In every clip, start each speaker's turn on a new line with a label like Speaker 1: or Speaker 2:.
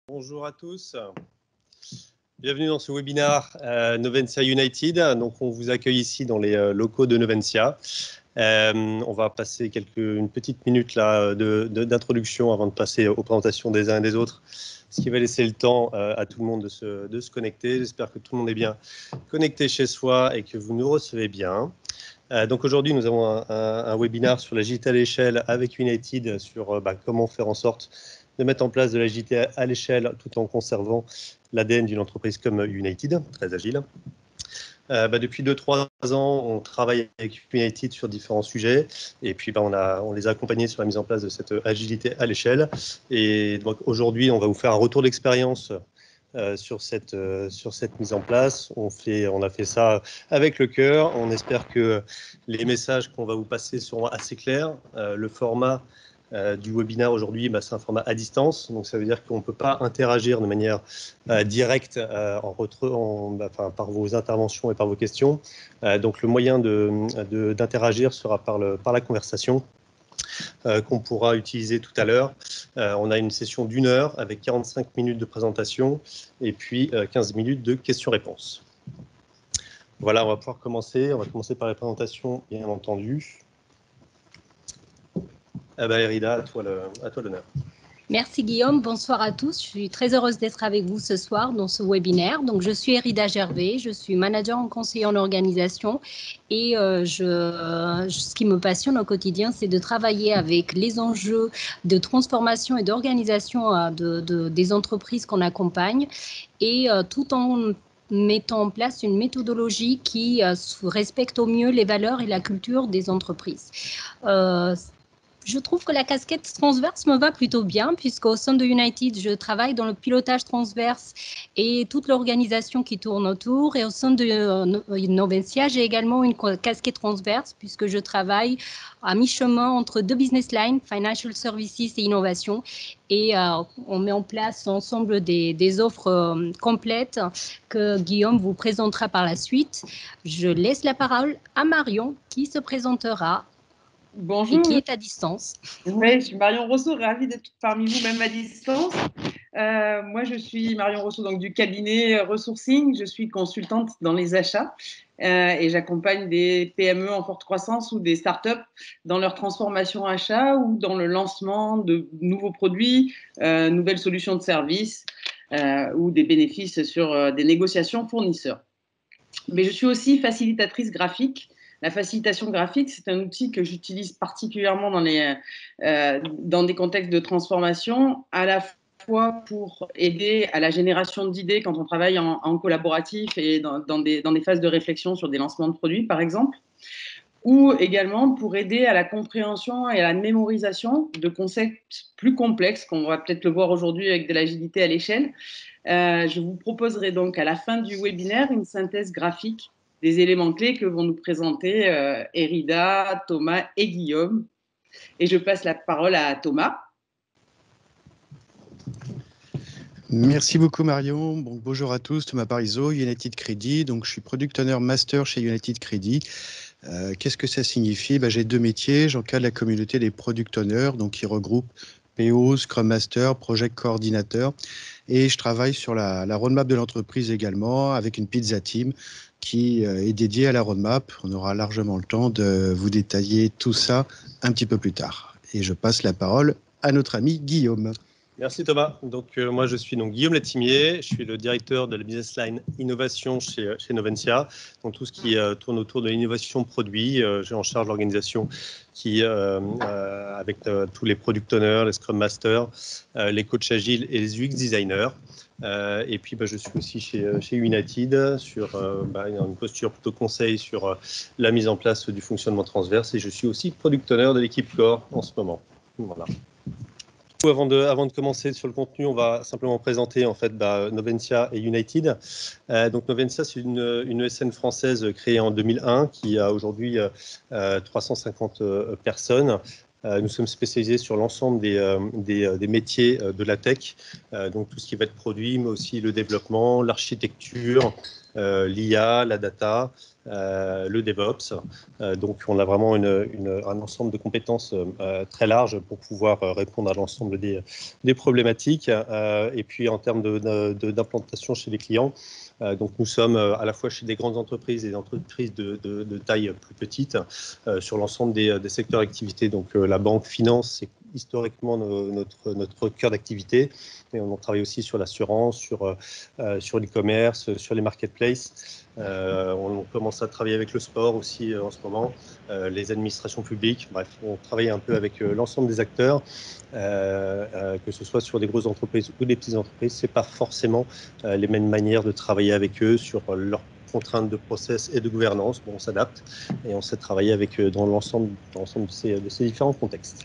Speaker 1: Bonjour à tous, bienvenue dans ce webinaire Novensia United. Donc on vous accueille ici dans les locaux de Novensia. On va passer une petite minute là d'introduction avant de passer aux présentations des uns et des autres, ce qui va laisser le temps à tout le monde de se connecter. J'espère que tout le monde est bien connecté chez soi et que vous nous recevez bien. Donc aujourd'hui, nous avons un webinaire sur l'agilité à l'échelle avec United sur comment faire en sorte de mettre en place de l'agilité à l'échelle tout en conservant l'ADN d'une entreprise comme United, très agile. Depuis 2-3 ans, on travaille avec United sur différents sujets et puis on les a accompagnés sur la mise en place de cette agilité à l'échelle. Et donc aujourd'hui, on va vous faire un retour d'expérience sur cette mise en place. On a fait ça avec le cœur. On espère que les messages qu'on va vous passer seront assez clairs. Le format du webinaire aujourd'hui, c'est un format à distance. Donc, ça veut dire qu'on ne peut pas interagir de manière directe par vos interventions et par vos questions. Donc, le moyen d'interagir sera par la conversation. Qu'on pourra utiliser tout à l'heure. On a une session d'1 heure avec 45 minutes de présentation et puis 15 minutes de questions-réponses. Voilà, on va pouvoir commencer. On va commencer par les présentations, bien entendu. Erida, à toi l'honneur.
Speaker 2: Merci Guillaume, bonsoir à tous. Je suis très heureuse d'être avec vous ce soir dans ce webinaire. Donc, je suis Erida Gervais, je suis manager en conseiller en organisation et ce qui me passionne au quotidien, c'est de travailler avec les enjeux de transformation et d'organisation des entreprises qu'on accompagne et tout en mettant en place une méthodologie qui respecte au mieux les valeurs et la culture des entreprises. Je trouve que la casquette transverse me va plutôt bien puisqu'au sein de United, je travaille dans le pilotage transverse et toute l'organisation qui tourne autour. Et au sein de Novensia, j'ai également une casquette transverse puisque je travaille à mi-chemin entre deux business lines, Financial Services et Innovation. Et on met en place ensemble des offres complètes que Guillaume vous présentera par la suite. Je laisse la parole à Marion qui se présentera.
Speaker 3: Bonjour.
Speaker 2: Et qui est à distance.
Speaker 3: Oui, je suis Marion Rousseau, ravie d'être parmi vous, même à distance. Moi, je suis Marion Rousseau, donc du cabinet Resourcing. Je suis consultante dans les achats et j'accompagne des PME en forte croissance ou des startups dans leur transformation achat ou dans le lancement de nouveaux produits, nouvelles solutions de services ou des bénéfices sur des négociations fournisseurs. Mais je suis aussi facilitatrice graphique. La facilitation graphique, c'est un outil que j'utilise particulièrement dans des contextes de transformation, à la fois pour aider à la génération d'idées quand on travaille en collaboratif et dans des phases de réflexion sur des lancements de produits, par exemple, ou également pour aider à la compréhension et à la mémorisation de concepts plus complexes, qu'on va peut-être le voir aujourd'hui avec de l'agilité à l'échelle. Je vous proposerai donc à la fin du webinaire une synthèse graphique des éléments clés que vont nous présenter Erida, Thomas et Guillaume. Et je passe la parole à Thomas.
Speaker 4: Merci beaucoup Marion. Bonjour à tous, Thomas Parizeau, United Credit. Donc, je suis Product Owner Master chez United Credit. Qu'est-ce que ça signifie? J'ai deux métiers. J'encadre la communauté des Product Owners, donc qui regroupe PO, Scrum Master, Project Coordinateur. Et je travaille sur la roadmap de l'entreprise également avec une pizza team qui est dédiée à la roadmap. On aura largement le temps de vous détailler tout ça un petit peu plus tard. Et je passe la parole à notre ami Guillaume.
Speaker 1: Merci Thomas. Donc moi je suis Guillaume Latimier, je suis le directeur de la business line innovation chez Novensia. Donc tout ce qui tourne autour de l'innovation produit, j'ai en charge l'organisation qui avec tous les product owners, les scrum masters, les coachs agiles et les UX designers. Et puis je suis aussi chez United sur une posture plutôt conseil sur la mise en place du fonctionnement transverse et je suis aussi product owner de l'équipe Core en ce moment. Voilà. Avant de commencer sur le contenu, on va simplement présenter en fait Novensia et United. Donc Novensia, c'est une ESN française créée en 2001 qui a aujourd'hui 350 personnes. Nous sommes spécialisés sur l'ensemble des métiers de la tech, donc tout ce qui va être produit, mais aussi le développement, l'architecture, l'IA, la data, le DevOps. Donc, on a vraiment un ensemble de compétences très large pour pouvoir répondre à l'ensemble des problématiques. Et puis, en termes d'implantation chez les clients, donc nous sommes à la fois chez des grandes entreprises et des entreprises de taille plus petite sur l'ensemble des secteurs d'activité. Donc la banque, finance, c'est historiquement notre cœur d'activité. Et on travaille aussi sur l'assurance, sur l'e-commerce, sur les marketplaces. On commence à travailler avec le sport aussi en ce moment, les administrations publiques. Bref, on travaille un peu avec l'ensemble des acteurs, que ce soit sur des grosses entreprises ou des petites entreprises. Ce n'est pas forcément les mêmes manières de travailler avec eux sur leurs contraintes de process et de gouvernance. Bon, on s'adapte et on sait travailler avec dans l'ensemble de ces différents contextes.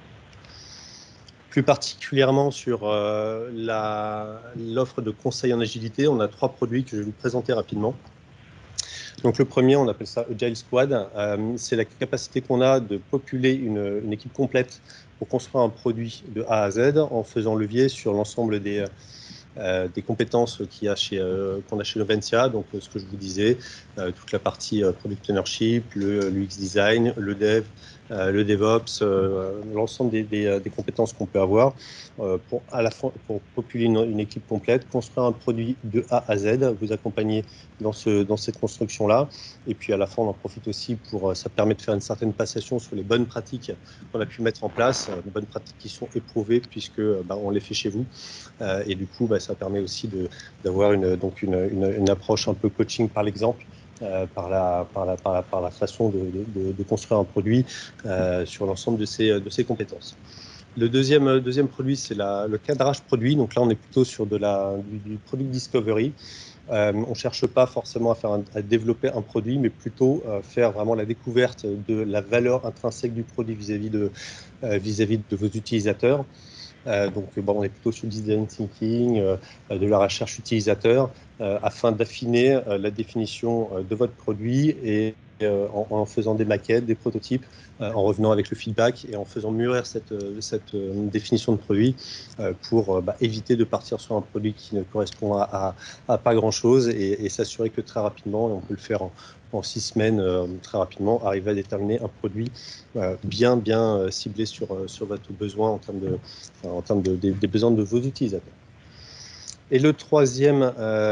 Speaker 1: Plus particulièrement sur l'offre de conseil en agilité, on a 3 produits que je vais vous présenter rapidement. Donc le premier, on appelle ça Agile Squad. C'est la capacité qu'on a de populer une équipe complète pour construire un produit de A à Z en faisant levier sur l'ensemble des compétences qu'on a chez Novensia. Donc ce que je vous disais, toute la partie Product Ownership, le UX Design, le Dev, le DevOps, l'ensemble des compétences qu'on peut avoir pour populer une équipe complète, construire un produit de A à Z, vous accompagner dans cette construction-là. Et puis à la fin, on en profite aussi ça permet de faire une certaine passation sur les bonnes pratiques qu'on a pu mettre en place, les bonnes pratiques qui sont éprouvées puisque on les fait chez vous. Et du coup, ça permet aussi d'avoir une approche un peu coaching par l'exemple. Par la façon de construire un produit sur l'ensemble de ces compétences. Le deuxième produit, c'est le cadrage produit. Donc là, on est plutôt sur du product discovery. On ne cherche pas forcément à développer un produit, mais plutôt faire vraiment la découverte de la valeur intrinsèque du produit vis-à-vis de vos utilisateurs. Donc, on est plutôt sur le design thinking, de la recherche utilisateur, afin d'affiner la définition de votre produit et en faisant des maquettes, des prototypes, en revenant avec le feedback et en faisant mûrir cette définition de produit pour éviter de partir sur un produit qui ne correspond à pas grand-chose et s'assurer que très rapidement, et on peut le faire en 6 semaines, très rapidement, arriver à déterminer un produit bien ciblé sur votre besoin en termes des besoins de vos utilisateurs. Et le troisième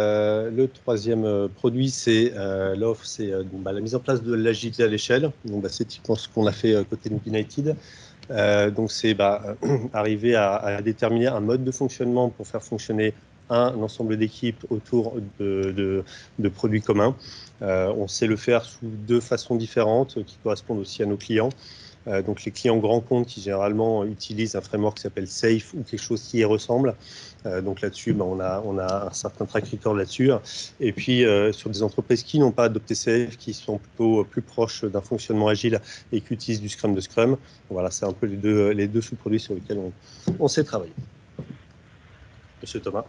Speaker 1: produit, c'est l'offre, c'est la mise en place de l'agilité à l'échelle. Donc, c'est typiquement ce qu'on a fait côté United. Donc, c'est arriver à déterminer un mode de fonctionnement pour faire fonctionner un ensemble d'équipes autour de produits communs. On sait le faire sous 2 façons différentes qui correspondent aussi à nos clients. Donc les clients grands comptes qui généralement utilisent un framework qui s'appelle SAFe ou quelque chose qui y ressemble. Donc là-dessus, on a un certain track record là-dessus. Et puis sur des entreprises qui n'ont pas adopté SAFe, qui sont plutôt plus proches d'un fonctionnement agile et qui utilisent du Scrum de Scrum. Voilà, c'est un peu les deux sous-produits sur lesquels on sait travailler. Monsieur Thomas.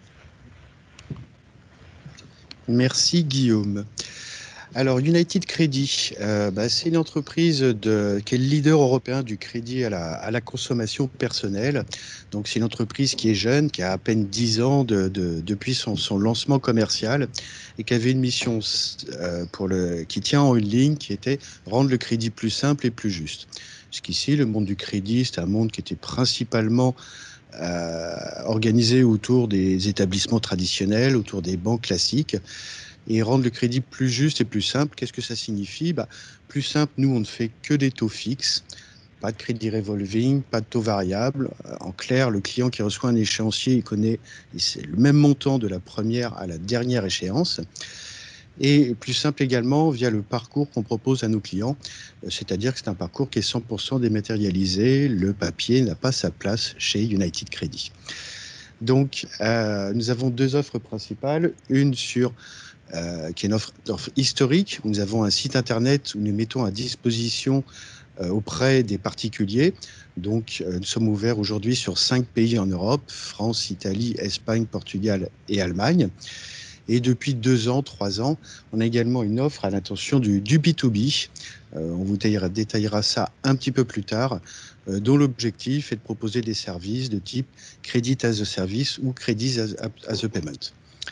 Speaker 4: Merci Guillaume. Alors, United Credit, c'est une entreprise qui est le leader européen du crédit à la consommation personnelle. Donc, c'est une entreprise qui est jeune, qui a à peine 10 ans depuis son lancement commercial et qui avait une mission qui tient en une ligne qui était rendre le crédit plus simple et plus juste. Jusqu'ici, le monde du crédit, c'est un monde qui était principalement organisé autour des établissements traditionnels, autour des banques classiques. Et rendre le crédit plus juste et plus simple, qu'est-ce que ça signifie ? Plus simple, nous, on ne fait que des taux fixes, pas de crédit revolving, pas de taux variable. En clair, le client qui reçoit un échéancier, il connaît c'est le même montant de la première à la dernière échéance. Et plus simple également via le parcours qu'on propose à nos clients, c'est-à-dire que c'est un parcours qui est 100% dématérialisé. Le papier n'a pas sa place chez United Credit. Donc, nous avons 2 offres principales, une qui est une offre historique. Nous avons un site internet où nous mettons à disposition auprès des particuliers. Donc, nous sommes ouverts aujourd'hui sur 5 pays en Europe, France, Italie, Espagne, Portugal et Allemagne. Et depuis 2 ans, 3 ans, on a également une offre à l'intention du B2B. On vous détaillera ça un petit peu plus tard, dont l'objectif est de proposer des services de type Credit as a Service ou Credit as a Payment.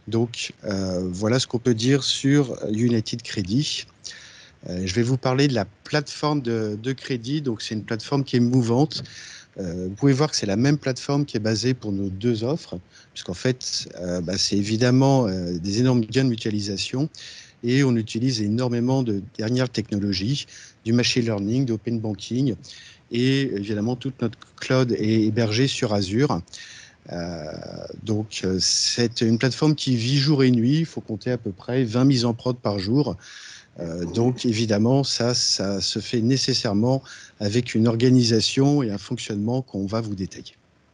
Speaker 4: Donc, voilà ce qu'on peut dire sur United Credit. Je vais vous parler de la plateforme de crédit. Donc, c'est une plateforme qui est mouvante. Vous pouvez voir que c'est la même plateforme qui est basée pour nos deux offres, puisqu'en fait, c'est évidemment des énormes gains de mutualisation et on utilise énormément de dernières technologies, du machine learning, d'open banking et évidemment toute notre cloud est hébergée sur Azure. Donc, c'est une plateforme qui vit jour et nuit. Il faut compter à peu près 20 mises en prod par jour. Donc, évidemment, ça se fait nécessairement avec une organisation et un fonctionnement qu'on va vous détailler.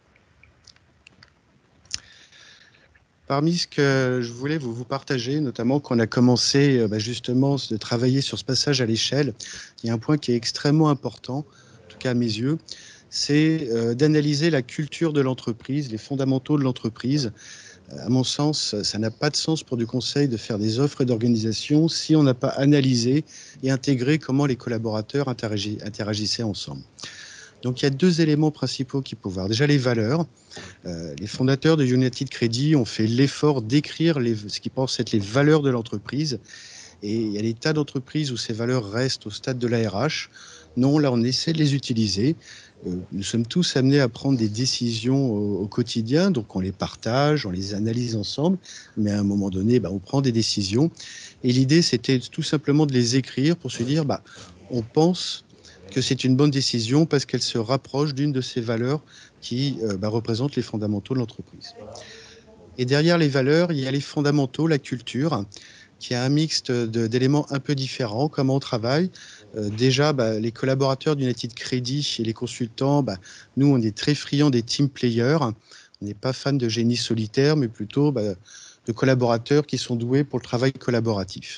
Speaker 4: Parmi ce que je voulais vous partager, notamment quand on a commencé justement de travailler sur ce passage à l'échelle, il y a un point qui est extrêmement important, en tout cas à mes yeux, c'est d'analyser la culture de l'entreprise, les fondamentaux de l'entreprise. À mon sens, ça n'a pas de sens pour du conseil de faire des offres d'organisation si on n'a pas analysé et intégré comment les collaborateurs interagissaient ensemble. Donc, il y a deux éléments principaux qu'il faut voir. Déjà, les valeurs. Les fondateurs de United Credit ont fait l'effort d'écrire ce qu'ils pensent être les valeurs de l'entreprise. Et il y a des tas d'entreprises où ces valeurs restent au stade de la RH. Non, là, on essaie de les utiliser. Nous sommes tous amenés à prendre des décisions au quotidien, donc on les partage, on les analyse ensemble, mais à un moment donné, on prend des décisions. Et l'idée, c'était tout simplement de les écrire pour se dire, on pense que c'est une bonne décision parce qu'elle se rapproche d'une de ces valeurs qui représentent les fondamentaux de l'entreprise. Et derrière les valeurs, il y a les fondamentaux, la culture, qui a un mixte d'éléments un peu différents, comment on travaille. Déjà, les collaborateurs d'United Credit et les consultants, nous, on est très friands des team players. On n'est pas fan de génie solitaire, mais plutôt de collaborateurs qui sont doués pour le travail collaboratif.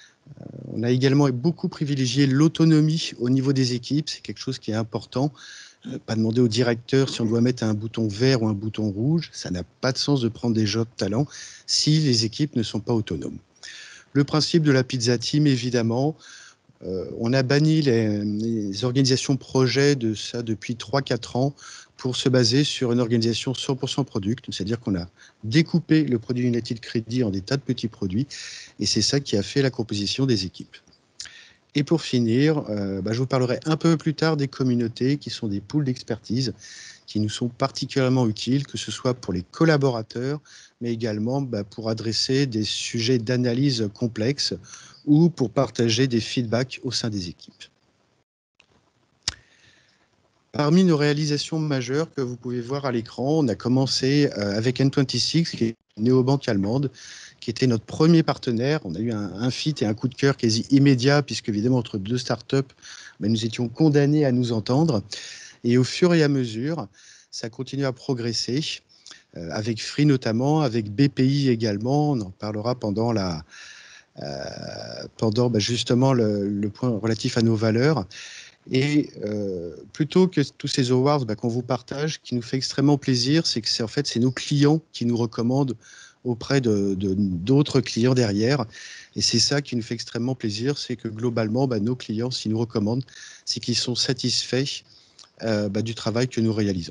Speaker 4: On a également beaucoup privilégié l'autonomie au niveau des équipes. C'est quelque chose qui est important. Pas demander au directeur si on doit mettre un bouton vert ou un bouton rouge. Ça n'a pas de sens de prendre des jobs talents si les équipes ne sont pas autonomes. Le principe de la pizza team, évidemment, on a banni les organisations projets de ça depuis 3-4 ans pour se baser sur une organisation 100% product, c'est-à-dire qu'on a découpé le produit United Credit en des tas de petits produits, et c'est ça qui a fait la composition des équipes. Et pour finir, je vous parlerai un peu plus tard des communautés qui sont des pools d'expertise qui nous sont particulièrement utiles, que ce soit pour les collaborateurs, mais également pour adresser des sujets d'analyse complexes ou pour partager des feedbacks au sein des équipes. Parmi nos réalisations majeures que vous pouvez voir à l'écran, on a commencé avec N26, qui est une néobanque allemande, qui était notre premier partenaire. On a eu un fit et un coup de cœur quasi immédiat, puisque évidemment, entre deux startups, nous étions condamnés à nous entendre. Et au fur et à mesure, ça continue à progresser, avec Free notamment, avec BPI également. On en parlera pendant justement le point relatif à nos valeurs. Et plutôt que tous ces awards qu'on vous partage, qui nous fait extrêmement plaisir, c'est que c'est nos clients qui nous recommandent auprès d'autres clients derrière. Et c'est ça qui nous fait extrêmement plaisir, c'est que globalement, nos clients, s'ils nous recommandent, c'est qu'ils sont satisfaits du travail que nous réalisons.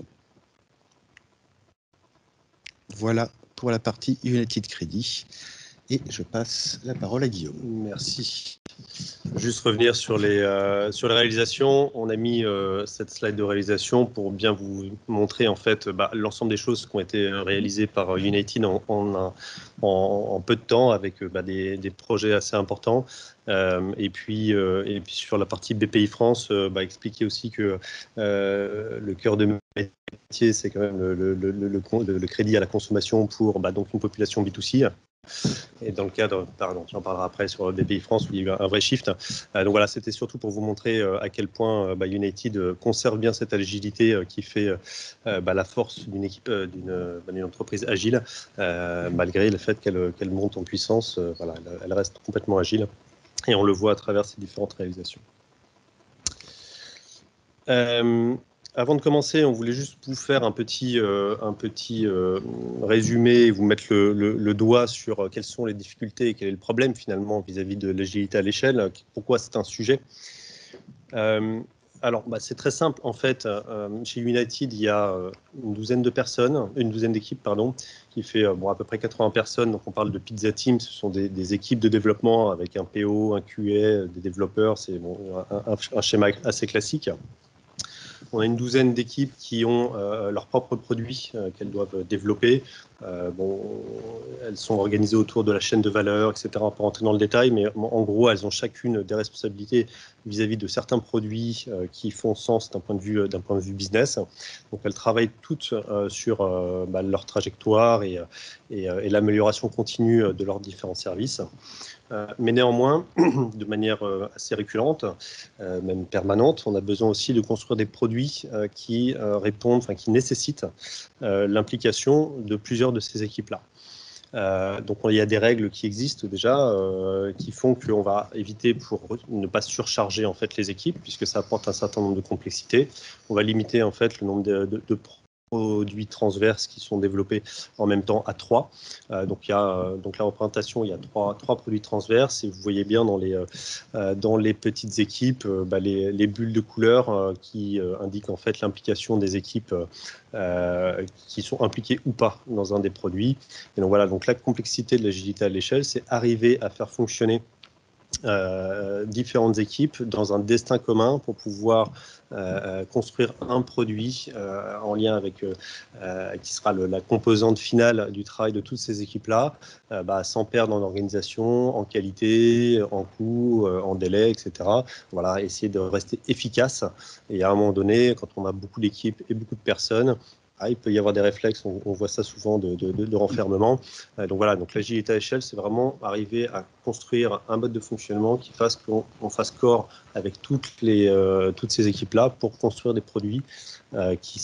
Speaker 4: Voilà pour la partie United Credit. Et je passe la parole à Guillaume.
Speaker 1: Merci. Juste revenir sur les réalisations. On a mis cette slide de réalisation pour bien vous montrer en fait l'ensemble des choses qui ont été réalisées par United en peu de temps avec des projets assez importants. Et puis sur la partie BPI France, expliquer aussi que le cœur de métier, c'est quand même le crédit à la consommation pour donc une population B2C. Et dans le cadre, j'en parlerai après sur BPI France où il y a eu un vrai shift. Donc voilà, c'était surtout pour vous montrer à quel point United conserve bien cette agilité qui fait la force d'une équipe, d'une entreprise agile, malgré le fait qu'elle monte en puissance. Elle reste complètement agile et on le voit à travers ces différentes réalisations. Avant de commencer, on voulait juste vous faire un petit résumé, vous mettre le doigt sur quelles sont les difficultés et quel est le problème finalement vis-à-vis de l'agilité à l'échelle, pourquoi c'est un sujet. Alors, c'est très simple. En fait, chez United, il y a une douzaine d'équipes, pardon, qui fait à peu près 80 personnes. Donc, on parle de pizza team. Ce sont des équipes de développement avec un PO, un QA, des développeurs. C'est un schéma assez classique. On a une douzaine d'équipes qui ont leurs propres produits qu'elles doivent développer. Elles sont organisées autour de la chaîne de valeur, etc. On peut rentrer dans le détail, mais en gros, elles ont chacune des responsabilités vis-à-vis de certains produits qui font sens d'un point de vue business. Donc, elles travaillent toutes sur leur trajectoire et l'amélioration continue de leurs différents services. Mais néanmoins, de manière assez récurrente, même permanente, on a besoin aussi de construire des produits qui nécessitent l'implication de plusieurs de ces équipes-là. Donc, il y a des règles qui existent déjà qui font qu'on va éviter, pour ne pas surcharger en fait les équipes, puisque ça apporte un certain nombre de complexités. On va limiter en fait le nombre de produits transverses qui sont développés en même temps à 3. Donc la représentation, il y a trois produits transverses, et vous voyez bien dans les petites équipes les bulles de couleur qui indiquent en fait l'implication des équipes qui sont impliquées ou pas dans un des produits. Et donc voilà, donc la complexité de l'agilité à l'échelle, c'est arriver à faire fonctionner différentes équipes dans un destin commun pour pouvoir construire un produit en lien avec qui sera la composante finale du travail de toutes ces équipes-là, sans perdre en organisation, en qualité, en coût, en délai, etc. Voilà, essayer de rester efficace. Et à un moment donné, quand on a beaucoup d'équipes et beaucoup de personnes, il peut y avoir des réflexes, on voit ça souvent de renfermement. Donc voilà, donc l'agilité à échelle, c'est vraiment arriver à construire un mode de fonctionnement qui fasse qu'on fasse corps avec toutes ces équipes-là pour construire des produits qui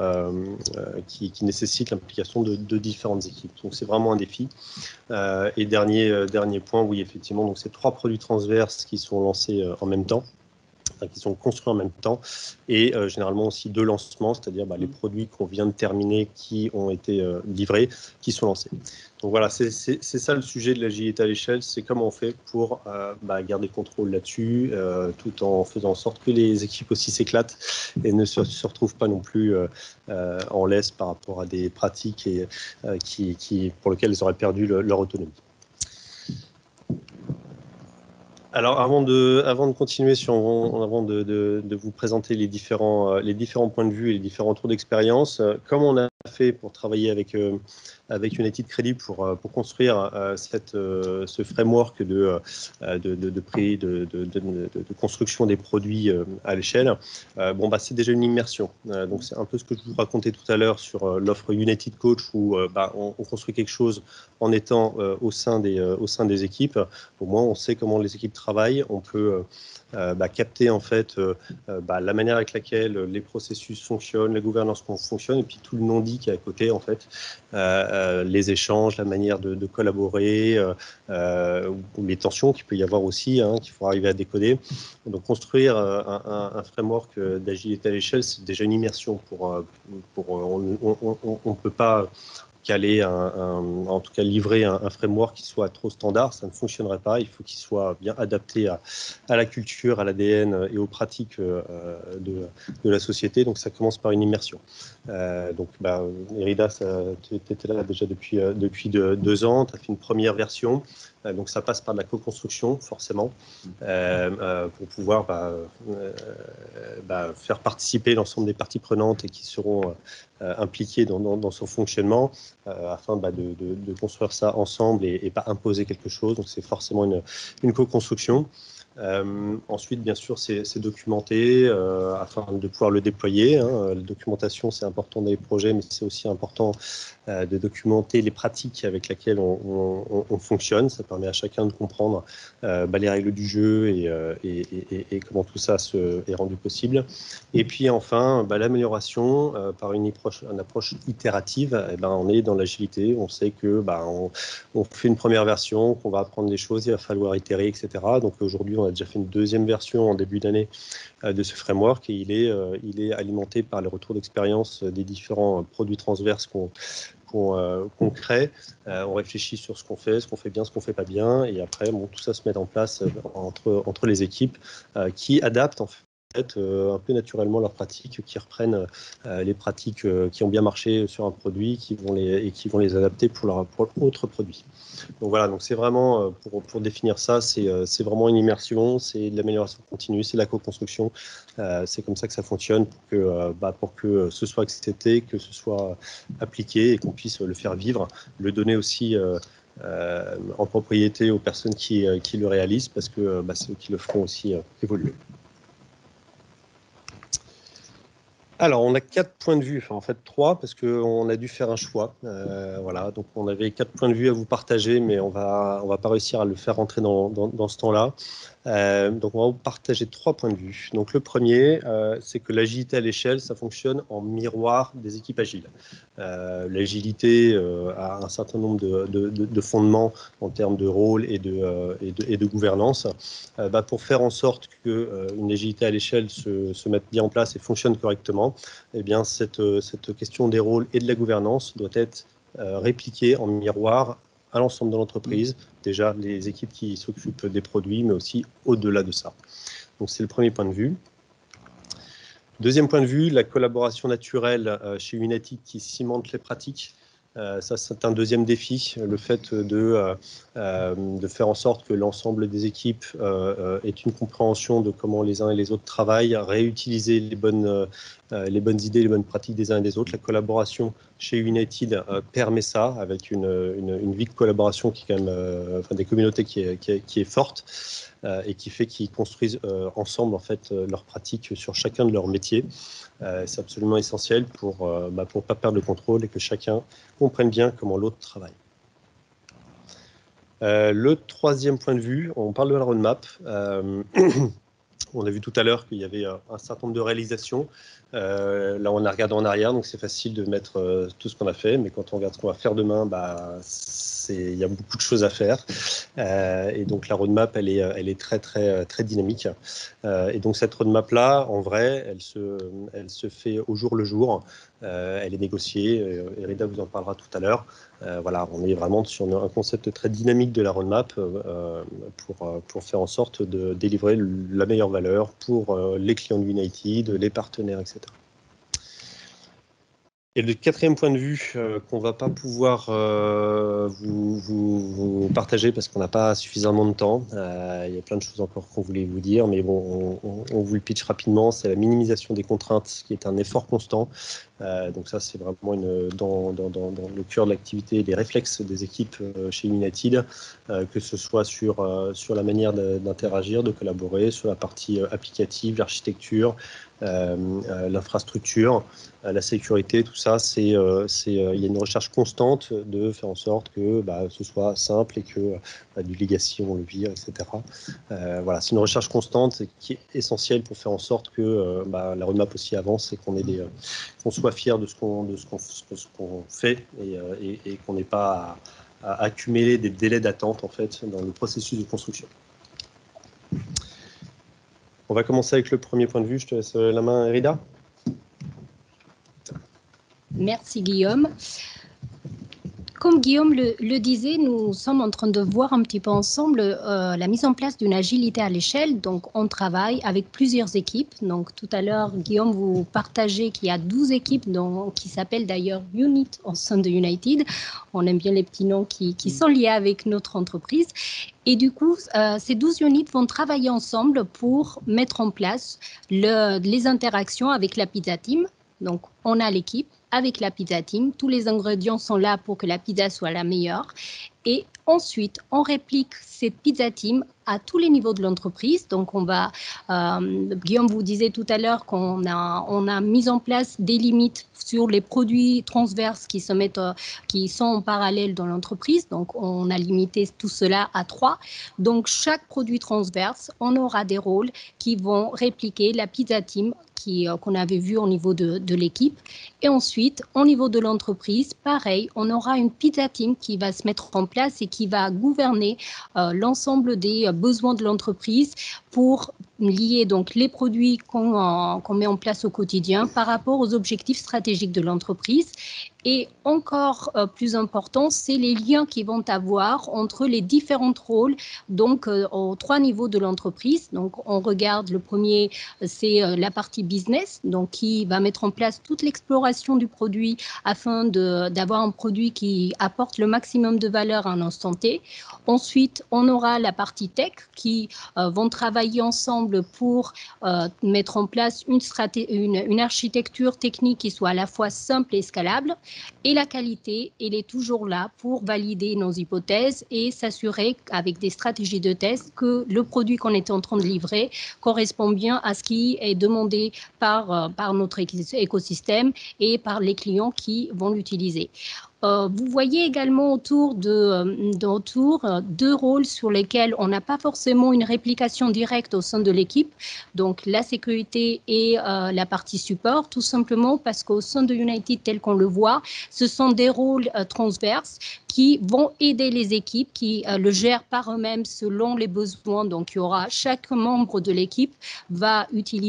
Speaker 1: nécessitent l'implication de différentes équipes. Donc c'est vraiment un défi. Et dernier point, oui, effectivement, donc c'est 3 produits transverses qui sont lancés en même temps, qui sont construits en même temps, et généralement aussi 2 lancements, c'est-à-dire les produits qu'on vient de terminer, qui ont été livrés, qui sont lancés. Donc voilà, c'est ça le sujet de l'agilité à l'échelle, c'est comment on fait pour garder contrôle là-dessus, tout en faisant en sorte que les équipes aussi s'éclatent et ne se retrouvent pas non plus en laisse par rapport à des pratiques pour lesquelles elles auraient perdu leur autonomie. Alors, avant de continuer, avant de vous présenter les différents points de vue et les différents tours d'expérience, comme on a fait pour travailler avec United Credit pour construire ce framework de construction des produits à l'échelle, c'est déjà une immersion. Donc, c'est un peu ce que je vous racontais tout à l'heure sur l'offre United Coach, où on construit quelque chose en étant au sein des équipes. Au moins, on sait comment les équipes travaillent, on peut capter en fait la manière avec laquelle les processus fonctionnent, la gouvernance fonctionne, et puis tout le non-dit qui est à côté en fait, les échanges, la manière de collaborer, ou les tensions qu'il peut y avoir aussi, qu'il faut arriver à décoder. Donc construire un framework d'agilité à l'échelle, c'est déjà une immersion on ne peut pas caler en tout cas livrer un framework qui soit trop standard, ça ne fonctionnerait pas. Il faut qu'il soit bien adapté à la culture, à l'ADN et aux pratiques de la société. Donc ça commence par une immersion. Donc Erida, tu étais là déjà depuis 2 ans, tu as fait une première version. Donc ça passe par de la co-construction forcément, pour pouvoir faire participer l'ensemble des parties prenantes et qui seront impliquées dans son fonctionnement, afin de construire ça ensemble et pas imposer quelque chose. Donc c'est forcément une co-construction. Ensuite, bien sûr, c'est documenté afin de pouvoir le déployer. La documentation, c'est important dans les projets, mais c'est aussi important de documenter les pratiques avec lesquelles on fonctionne. Ça permet à chacun de comprendre les règles du jeu et comment tout ça est rendu possible. Et puis enfin, l'amélioration par une approche itérative. On est dans l'agilité. On sait que on fait une première version, qu'on va apprendre des choses, il va falloir itérer, etc. Donc aujourd'hui, on a déjà fait une 2e version en début d'année de ce framework, et il est alimenté par les retours d'expérience des différents produits transverses qu'on crée. On réfléchit sur ce qu'on fait bien, ce qu'on fait pas bien, et après tout ça se met en place entre les équipes qui adaptent en fait un peu naturellement leurs pratiques, qui reprennent les pratiques qui ont bien marché sur un produit qui vont les adapter pour autres produits. Donc voilà, donc c'est vraiment, pour définir ça, c'est vraiment une immersion, c'est de l'amélioration continue, c'est de la co-construction. C'est comme ça que ça fonctionne pour que ce soit accepté, que ce soit appliqué et qu'on puisse le faire vivre, le donner aussi en propriété aux personnes qui le réalisent, parce que c'est eux qui le feront aussi évoluer. Alors, on a 4 points de vue, enfin en fait 3, parce qu'on a dû faire un choix. Voilà, donc on avait 4 points de vue à vous partager, mais on va pas réussir à le faire rentrer dans ce temps-là. Donc on va vous partager 3 points de vue. Donc le premier, c'est que l'agilité à l'échelle, ça fonctionne en miroir des équipes agiles. L'agilité a un certain nombre de fondements en termes de rôle et de gouvernance. Pour faire en sorte qu'une agilité à l'échelle se mette bien en place et fonctionne correctement, eh bien cette question des rôles et de la gouvernance doit être répliquée en miroir à l'ensemble de l'entreprise, déjà les équipes qui s'occupent des produits, mais aussi au-delà de ça. Donc c'est le premier point de vue. Deuxième point de vue, la collaboration naturelle chez United qui cimente les pratiques. Ça, c'est un deuxième défi, le fait de faire en sorte que l'ensemble des équipes ait une compréhension de comment les uns et les autres travaillent, réutiliser les bonnes idées, les bonnes pratiques des uns et des autres. La collaboration chez United permet ça, avec une vie de collaboration qui est quand même, des communautés qui est forte et qui fait qu'ils construisent ensemble en fait leurs pratiques sur chacun de leurs métiers. C'est absolument essentiel pour pas perdre le contrôle et que chacun comprenne bien comment l'autre travaille. Le troisième point de vue, on parle de la roadmap. On a vu tout à l'heure qu'il y avait un certain nombre de réalisations. Là, on a regardé en arrière, donc c'est facile de mettre tout ce qu'on a fait. Mais quand on regarde ce qu'on va faire demain, il y a beaucoup de choses à faire. Et donc, la roadmap, elle est très, très, très dynamique. Et donc, cette roadmap-là, en vrai, elle se fait au jour le jour. Elle est négociée. Erida vous en parlera tout à l'heure. Voilà, on est vraiment sur un concept très dynamique de la roadmap pour faire en sorte de délivrer la meilleure valeur pour les clients de United, les partenaires, etc. Et le quatrième point de vue qu'on ne va pas pouvoir vous partager parce qu'on n'a pas suffisamment de temps. Il y a plein de choses encore qu'on voulait vous dire, mais bon, on vous le pitch rapidement. C'est la minimisation des contraintes qui est un effort constant. Donc ça, c'est vraiment dans le cœur de l'activité, des réflexes des équipes chez United, que ce soit sur la manière d'interagir, de collaborer, sur la partie applicative, l'architecture, l'infrastructure, la sécurité, tout ça, il y a une recherche constante de faire en sorte que ce soit simple et que du legacy, on le vire, etc. Voilà, c'est une recherche constante qui est essentielle pour faire en sorte que la roadmap aussi avance et qu'on soit fier de ce qu'on fait et qu'on n'ait pas à accumuler des délais d'attente en fait dans le processus de construction. On va commencer avec le premier point de vue. Je te laisse la main, Erida.
Speaker 2: Merci Guillaume. Comme Guillaume le disait, nous sommes en train de voir un petit peu ensemble la mise en place d'une agilité à l'échelle. Donc, on travaille avec plusieurs équipes. Donc, tout à l'heure, Guillaume, vous partagez qu'il y a 12 équipes qui s'appellent d'ailleurs Unit au sein de United. On aime bien les petits noms qui sont liés avec notre entreprise. Et du coup, ces 12 units vont travailler ensemble pour mettre en place les interactions avec la Pizza Team. Donc, on a l'équipe avec la Pizza Team. Tous les ingrédients sont là pour que la pizza soit la meilleure. Et ensuite, on réplique cette Pizza Team à tous les niveaux de l'entreprise. Donc, Guillaume vous disait tout à l'heure qu'on a mis en place des limites sur les produits transverses qui sont en parallèle dans l'entreprise. Donc, on a limité tout cela à 3. Donc, chaque produit transverse, on aura des rôles qui vont répliquer la Pizza Team qu'on avait vu au niveau de l'équipe. Et ensuite, au niveau de l'entreprise, pareil, on aura une Pizza Team qui va se mettre en place et qui va gouverner l'ensemble des besoins de l'entreprise pour lier donc les produits qu'on met en place au quotidien par rapport aux objectifs stratégiques de l'entreprise. Et encore plus important, c'est les liens qu'ils vont avoir entre les différents rôles, donc aux 3 niveaux de l'entreprise. Donc, on regarde le premier, c'est la partie business, donc qui va mettre en place toute l'exploration du produit afin d'avoir un produit qui apporte le maximum de valeur à un instant T. Ensuite, on aura la partie tech qui vont travailler ensemble pour mettre en place une architecture technique qui soit à la fois simple et scalable. Et la qualité, elle est toujours là pour valider nos hypothèses et s'assurer avec des stratégies de test que le produit qu'on est en train de livrer correspond bien à ce qui est demandé par notre écosystème et par les clients qui vont l'utiliser. Vous voyez également autour 2 rôles sur lesquels on n'a pas forcément une réplication directe au sein de l'équipe, donc la sécurité et la partie support, tout simplement parce qu'au sein de United, tel qu'on le voit, ce sont des rôles transverses qui vont aider les équipes, qui le gèrent par eux-mêmes selon les besoins. Donc, il y aura chaque membre de l'équipe va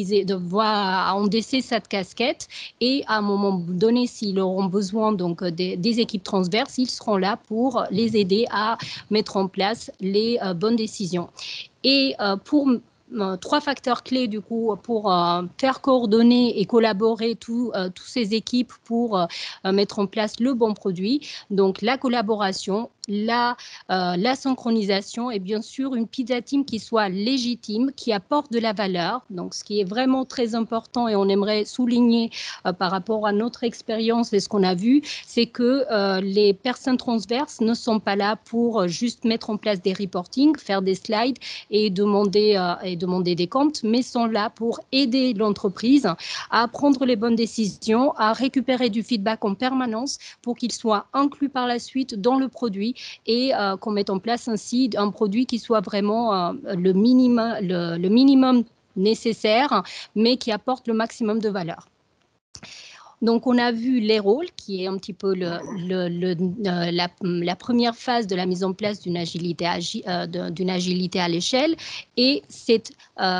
Speaker 2: endosser cette casquette et à un moment donné, s'ils auront besoin donc des équipes transverses, ils seront là pour les aider à mettre en place les bonnes décisions. Et pour 3 facteurs clés du coup pour faire coordonner et collaborer toutes ces équipes pour mettre en place le bon produit. Donc la collaboration, la synchronisation et bien sûr une pizza team qui soit légitime, qui apporte de la valeur. Donc ce qui est vraiment très important et on aimerait souligner par rapport à notre expérience et ce qu'on a vu, c'est que les personnes transverses ne sont pas là pour juste mettre en place des reportings, faire des slides et demander des comptes, mais sont là pour aider l'entreprise à prendre les bonnes décisions, à récupérer du feedback en permanence pour qu'il soit inclus par la suite dans le produit et qu'on mette en place ainsi un produit qui soit vraiment le minimum nécessaire, mais qui apporte le maximum de valeur. Donc, on a vu les rôles, qui est un petit peu la première phase de la mise en place d'une agilité à l'échelle. Et cette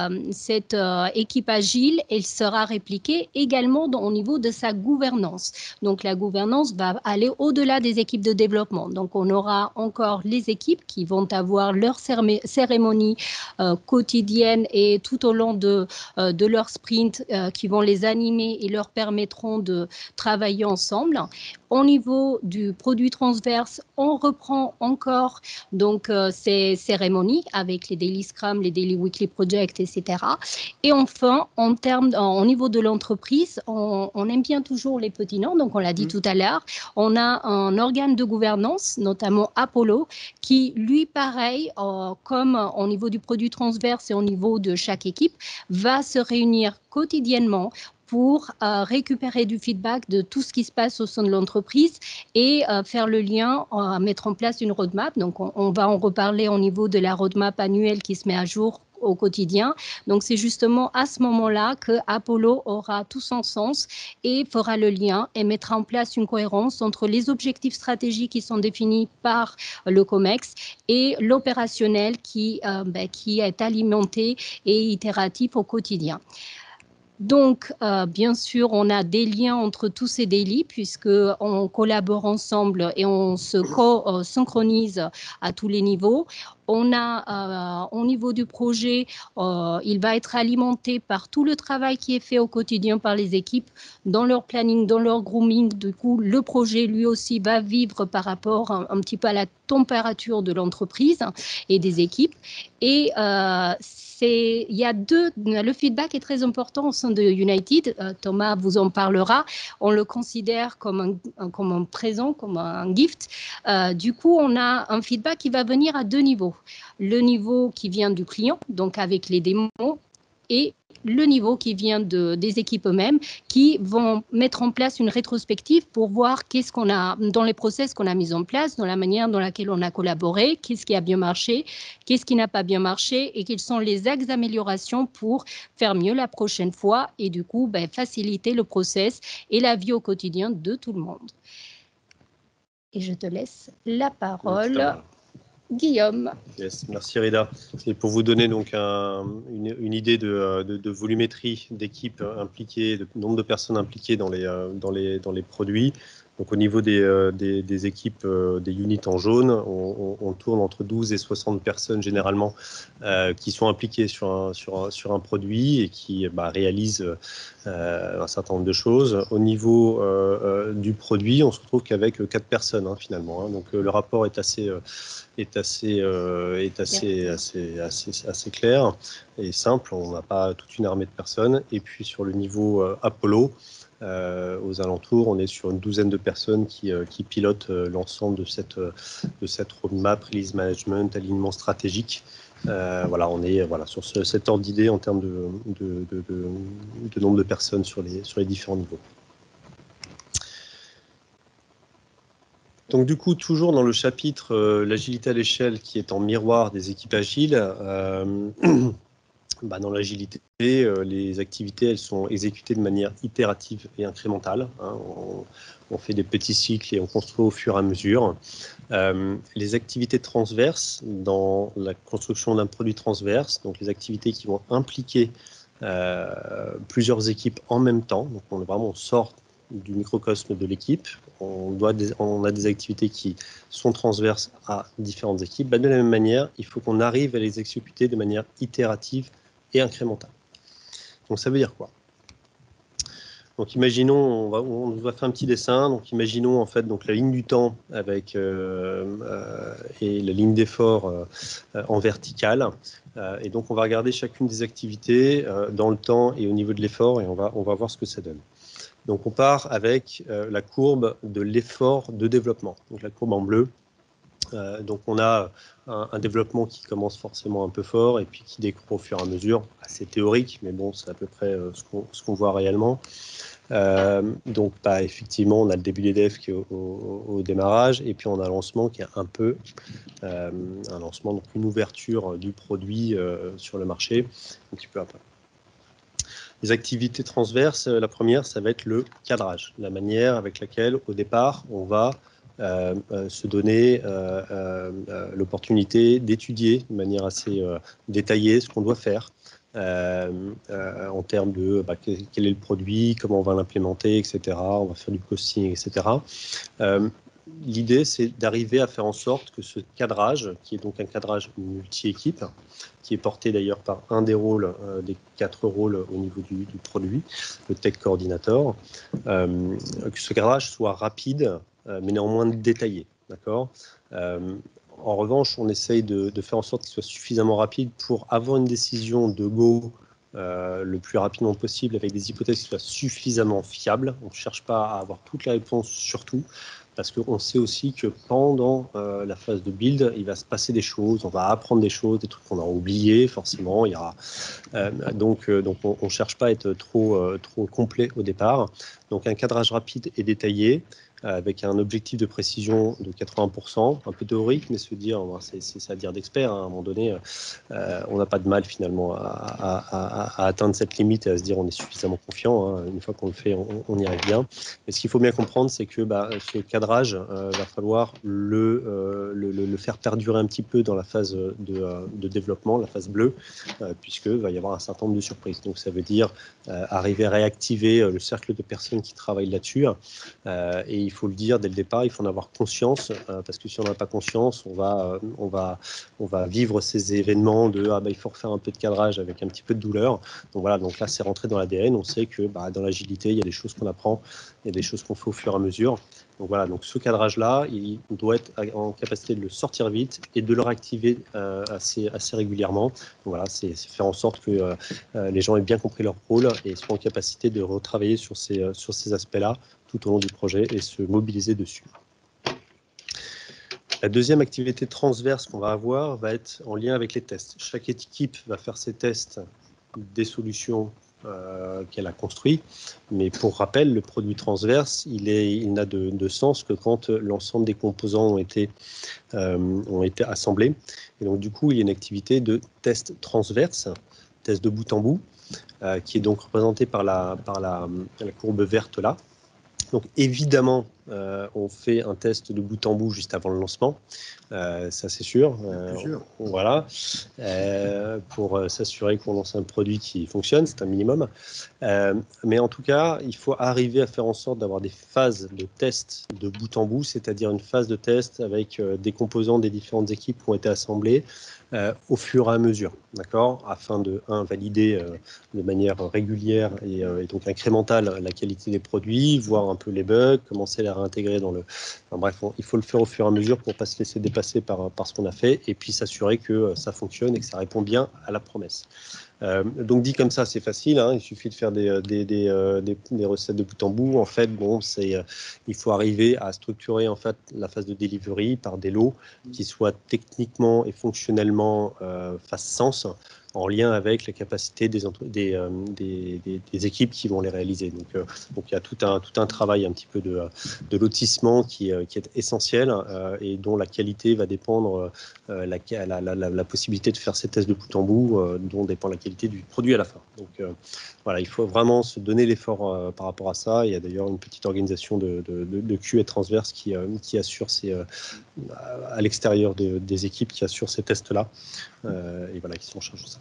Speaker 2: équipe agile, elle sera répliquée également au niveau de sa gouvernance. Donc, la gouvernance va aller au-delà des équipes de développement. Donc, on aura encore les équipes qui vont avoir leur cérémonie quotidienne et tout au long de leur sprint qui vont les animer et leur permettront de travailler ensemble. Au niveau du produit transverse, on reprend encore donc ces cérémonies avec les daily scrum, les daily weekly projects, etc. Et enfin, au niveau de l'entreprise, on aime bien toujours les petits noms, donc on l'a dit tout à l'heure, on a un organe de gouvernance, notamment Apollo, qui lui, pareil, comme au niveau du produit transverse et au niveau de chaque équipe, va se réunir quotidiennement pour récupérer du feedback de tout ce qui se passe au sein de l'entreprise et faire le lien, mettre en place une roadmap. Donc, on va en reparler au niveau de la roadmap annuelle qui se met à jour au quotidien. Donc, c'est justement à ce moment-là que Apollo aura tout son sens et fera le lien et mettra en place une cohérence entre les objectifs stratégiques qui sont définis par le COMEX et l'opérationnel qui est alimenté et itératif au quotidien. Donc, bien sûr, on a des liens entre tous ces daily puisqu'on collabore ensemble et on se synchronise à tous les niveaux. On a, au niveau du projet, il va être alimenté par tout le travail qui est fait au quotidien par les équipes dans leur planning, dans leur grooming. Du coup, le projet, lui aussi, va vivre par rapport un petit peu à la température de l'entreprise et des équipes. Et le feedback est très important au sein de United. Thomas vous en parlera. On le considère comme un présent, comme un gift. Du coup, on a un feedback qui va venir à 2 niveaux. Le niveau qui vient du client, donc avec les démos, et le niveau qui vient des équipes eux-mêmes qui vont mettre en place une rétrospective pour voir qu'est-ce qu'on a dans les process qu'on a mis en place, dans la manière dans laquelle on a collaboré, qu'est-ce qui a bien marché, qu'est-ce qui n'a pas bien marché et quelles sont les axes d'amélioration pour faire mieux la prochaine fois et du coup faciliter le process et la vie au quotidien de tout le monde. Et je te laisse la parole. Guillaume.
Speaker 1: Yes, merci Rida. C'est pour vous donner donc une idée de volumétrie d'équipes impliquées, de nombre de personnes impliquées dans les produits. Donc au niveau des équipes, des units en jaune, on tourne entre 12 et 60 personnes généralement qui sont impliquées sur un produit et qui réalisent un certain nombre de choses. Au niveau du produit, on se retrouve qu'avec 4 personnes finalement. Donc le rapport est assez clair et simple. On n'a pas toute une armée de personnes. Et puis sur le niveau Apollo, aux alentours, on est sur une douzaine de personnes qui pilotent l'ensemble de cette roadmap, release management, alignement stratégique. On est sur cet ordre d'idée en termes de nombre de personnes sur les différents niveaux. Donc du coup, toujours dans le chapitre l'agilité à l'échelle qui est en miroir des équipes agiles, dans l'agilité, les activités elles sont exécutées de manière itérative et incrémentale. On fait des petits cycles et on construit au fur et à mesure. Les activités transverses dans la construction d'un produit transverse, donc les activités qui vont impliquer plusieurs équipes en même temps. Donc on sort du microcosme de l'équipe. On a des activités qui sont transverses à différentes équipes. De la même manière, il faut qu'on arrive à les exécuter de manière itérative et incrémentale. Donc ça veut dire quoi? Donc imaginons, on va faire un petit dessin. Donc imaginons en fait donc la ligne du temps avec et la ligne d'effort en verticale. Et donc on va regarder chacune des activités dans le temps et au niveau de l'effort et on va voir ce que ça donne. Donc on part avec la courbe de l'effort de développement, donc la courbe en bleu. Donc on a un développement qui commence forcément un peu fort et puis qui décroît au fur et à mesure, assez théorique, mais bon, c'est à peu près ce qu'on voit réellement. Donc effectivement, on a le début des devs qui est au démarrage et puis on a un lancement qui est un lancement, donc une ouverture du produit sur le marché un petit peu après. Les activités transverses, la première, ça va être le cadrage, la manière avec laquelle, au départ, on va se donner l'opportunité d'étudier de manière assez détaillée ce qu'on doit faire en termes de quel est le produit, comment on va l'implémenter, etc. On va faire du costing, etc. L'idée, c'est d'arriver à faire en sorte que ce cadrage, qui est donc un cadrage multi-équipe, qui est porté d'ailleurs par un des rôles, des 4 rôles au niveau du produit, le tech coordinator, que ce cadrage soit rapide, mais néanmoins détaillé. D'accord ? En revanche, on essaye de faire en sorte qu'il soit suffisamment rapide pour avoir une décision de go le plus rapidement possible avec des hypothèses qui soient suffisamment fiables. On ne cherche pas à avoir toutes les réponses sur tout, parce qu'on sait aussi que pendant la phase de build, il va se passer des choses, on va apprendre des choses, des trucs qu'on a oubliés, forcément. Il y aura, donc on ne cherche pas à être trop complet au départ. Donc un cadrage rapide et détaillé, avec un objectif de précision de 80%, un peu théorique, mais se dire, c'est à dire d'expert, à un moment donné, on n'a pas de mal finalement à atteindre cette limite et à se dire on est suffisamment confiant, une fois qu'on le fait, on y arrive bien. Mais ce qu'il faut bien comprendre, c'est que ce cadrage, va falloir le faire perdurer un petit peu dans la phase de développement, la phase bleue, puisque va y avoir un certain nombre de surprises. Donc ça veut dire arriver à réactiver le cercle de personnes qui travaillent là-dessus, et il faut le dire dès le départ, il faut en avoir conscience, parce que si on n'a pas conscience, on va vivre ces événements de il faut refaire un peu de cadrage avec un petit peu de douleur. Donc voilà, donc là c'est rentré dans l'ADN. On sait que dans l'agilité, il y a des choses qu'on apprend, il y a des choses qu'on fait au fur et à mesure. Donc voilà, donc ce cadrage-là, il doit être en capacité de le sortir vite et de le réactiver assez régulièrement. Donc voilà, c'est faire en sorte que les gens aient bien compris leur rôle et soient en capacité de retravailler sur ces aspects-là tout au long du projet et se mobiliser dessus. La deuxième activité transverse qu'on va avoir va être en lien avec les tests. Chaque équipe va faire ses tests des solutions qu'elle a construites, mais pour rappel, le produit transverse, il n'a de sens que quand l'ensemble des composants ont été assemblés. Et donc du coup, il y a une activité de test transverse, test de bout en bout, qui est donc représentée par la courbe verte là. Donc évidemment, on fait un test de bout en bout juste avant le lancement. Ça, c'est sûr. Voilà. Pour s'assurer qu'on lance un produit qui fonctionne, c'est un minimum. Mais en tout cas, il faut arriver à faire en sorte d'avoir des phases de test de bout en bout, c'est-à-dire une phase de test avec des composants des différentes équipes qui ont été assemblés au fur et à mesure, d'accord, afin de, valider de manière régulière et donc incrémentale la qualité des produits, voir un peu les bugs, commencer à les réintégrer dans le... Enfin, bref, il faut le faire au fur et à mesure pour ne pas se laisser dépasser par ce qu'on a fait et puis s'assurer que ça fonctionne et que ça répond bien à la promesse. Donc dit comme ça, c'est facile, hein, il suffit de faire des recettes de bout en bout. En fait, bon, il faut arriver à structurer en fait la phase de delivery par des lots qui soient techniquement et fonctionnellement fassent sens, en lien avec la capacité des équipes qui vont les réaliser. Donc il y a tout un travail un petit peu de lotissement qui est essentiel et dont la qualité va dépendre, la possibilité de faire ces tests de bout en bout, dont dépend la qualité du produit à la fin. Donc voilà, il faut vraiment se donner l'effort par rapport à ça. Il y a d'ailleurs une petite organisation de QA transverse qui assure à l'extérieur des équipes qui assurent ces tests-là et voilà, qui sont en charge de ça.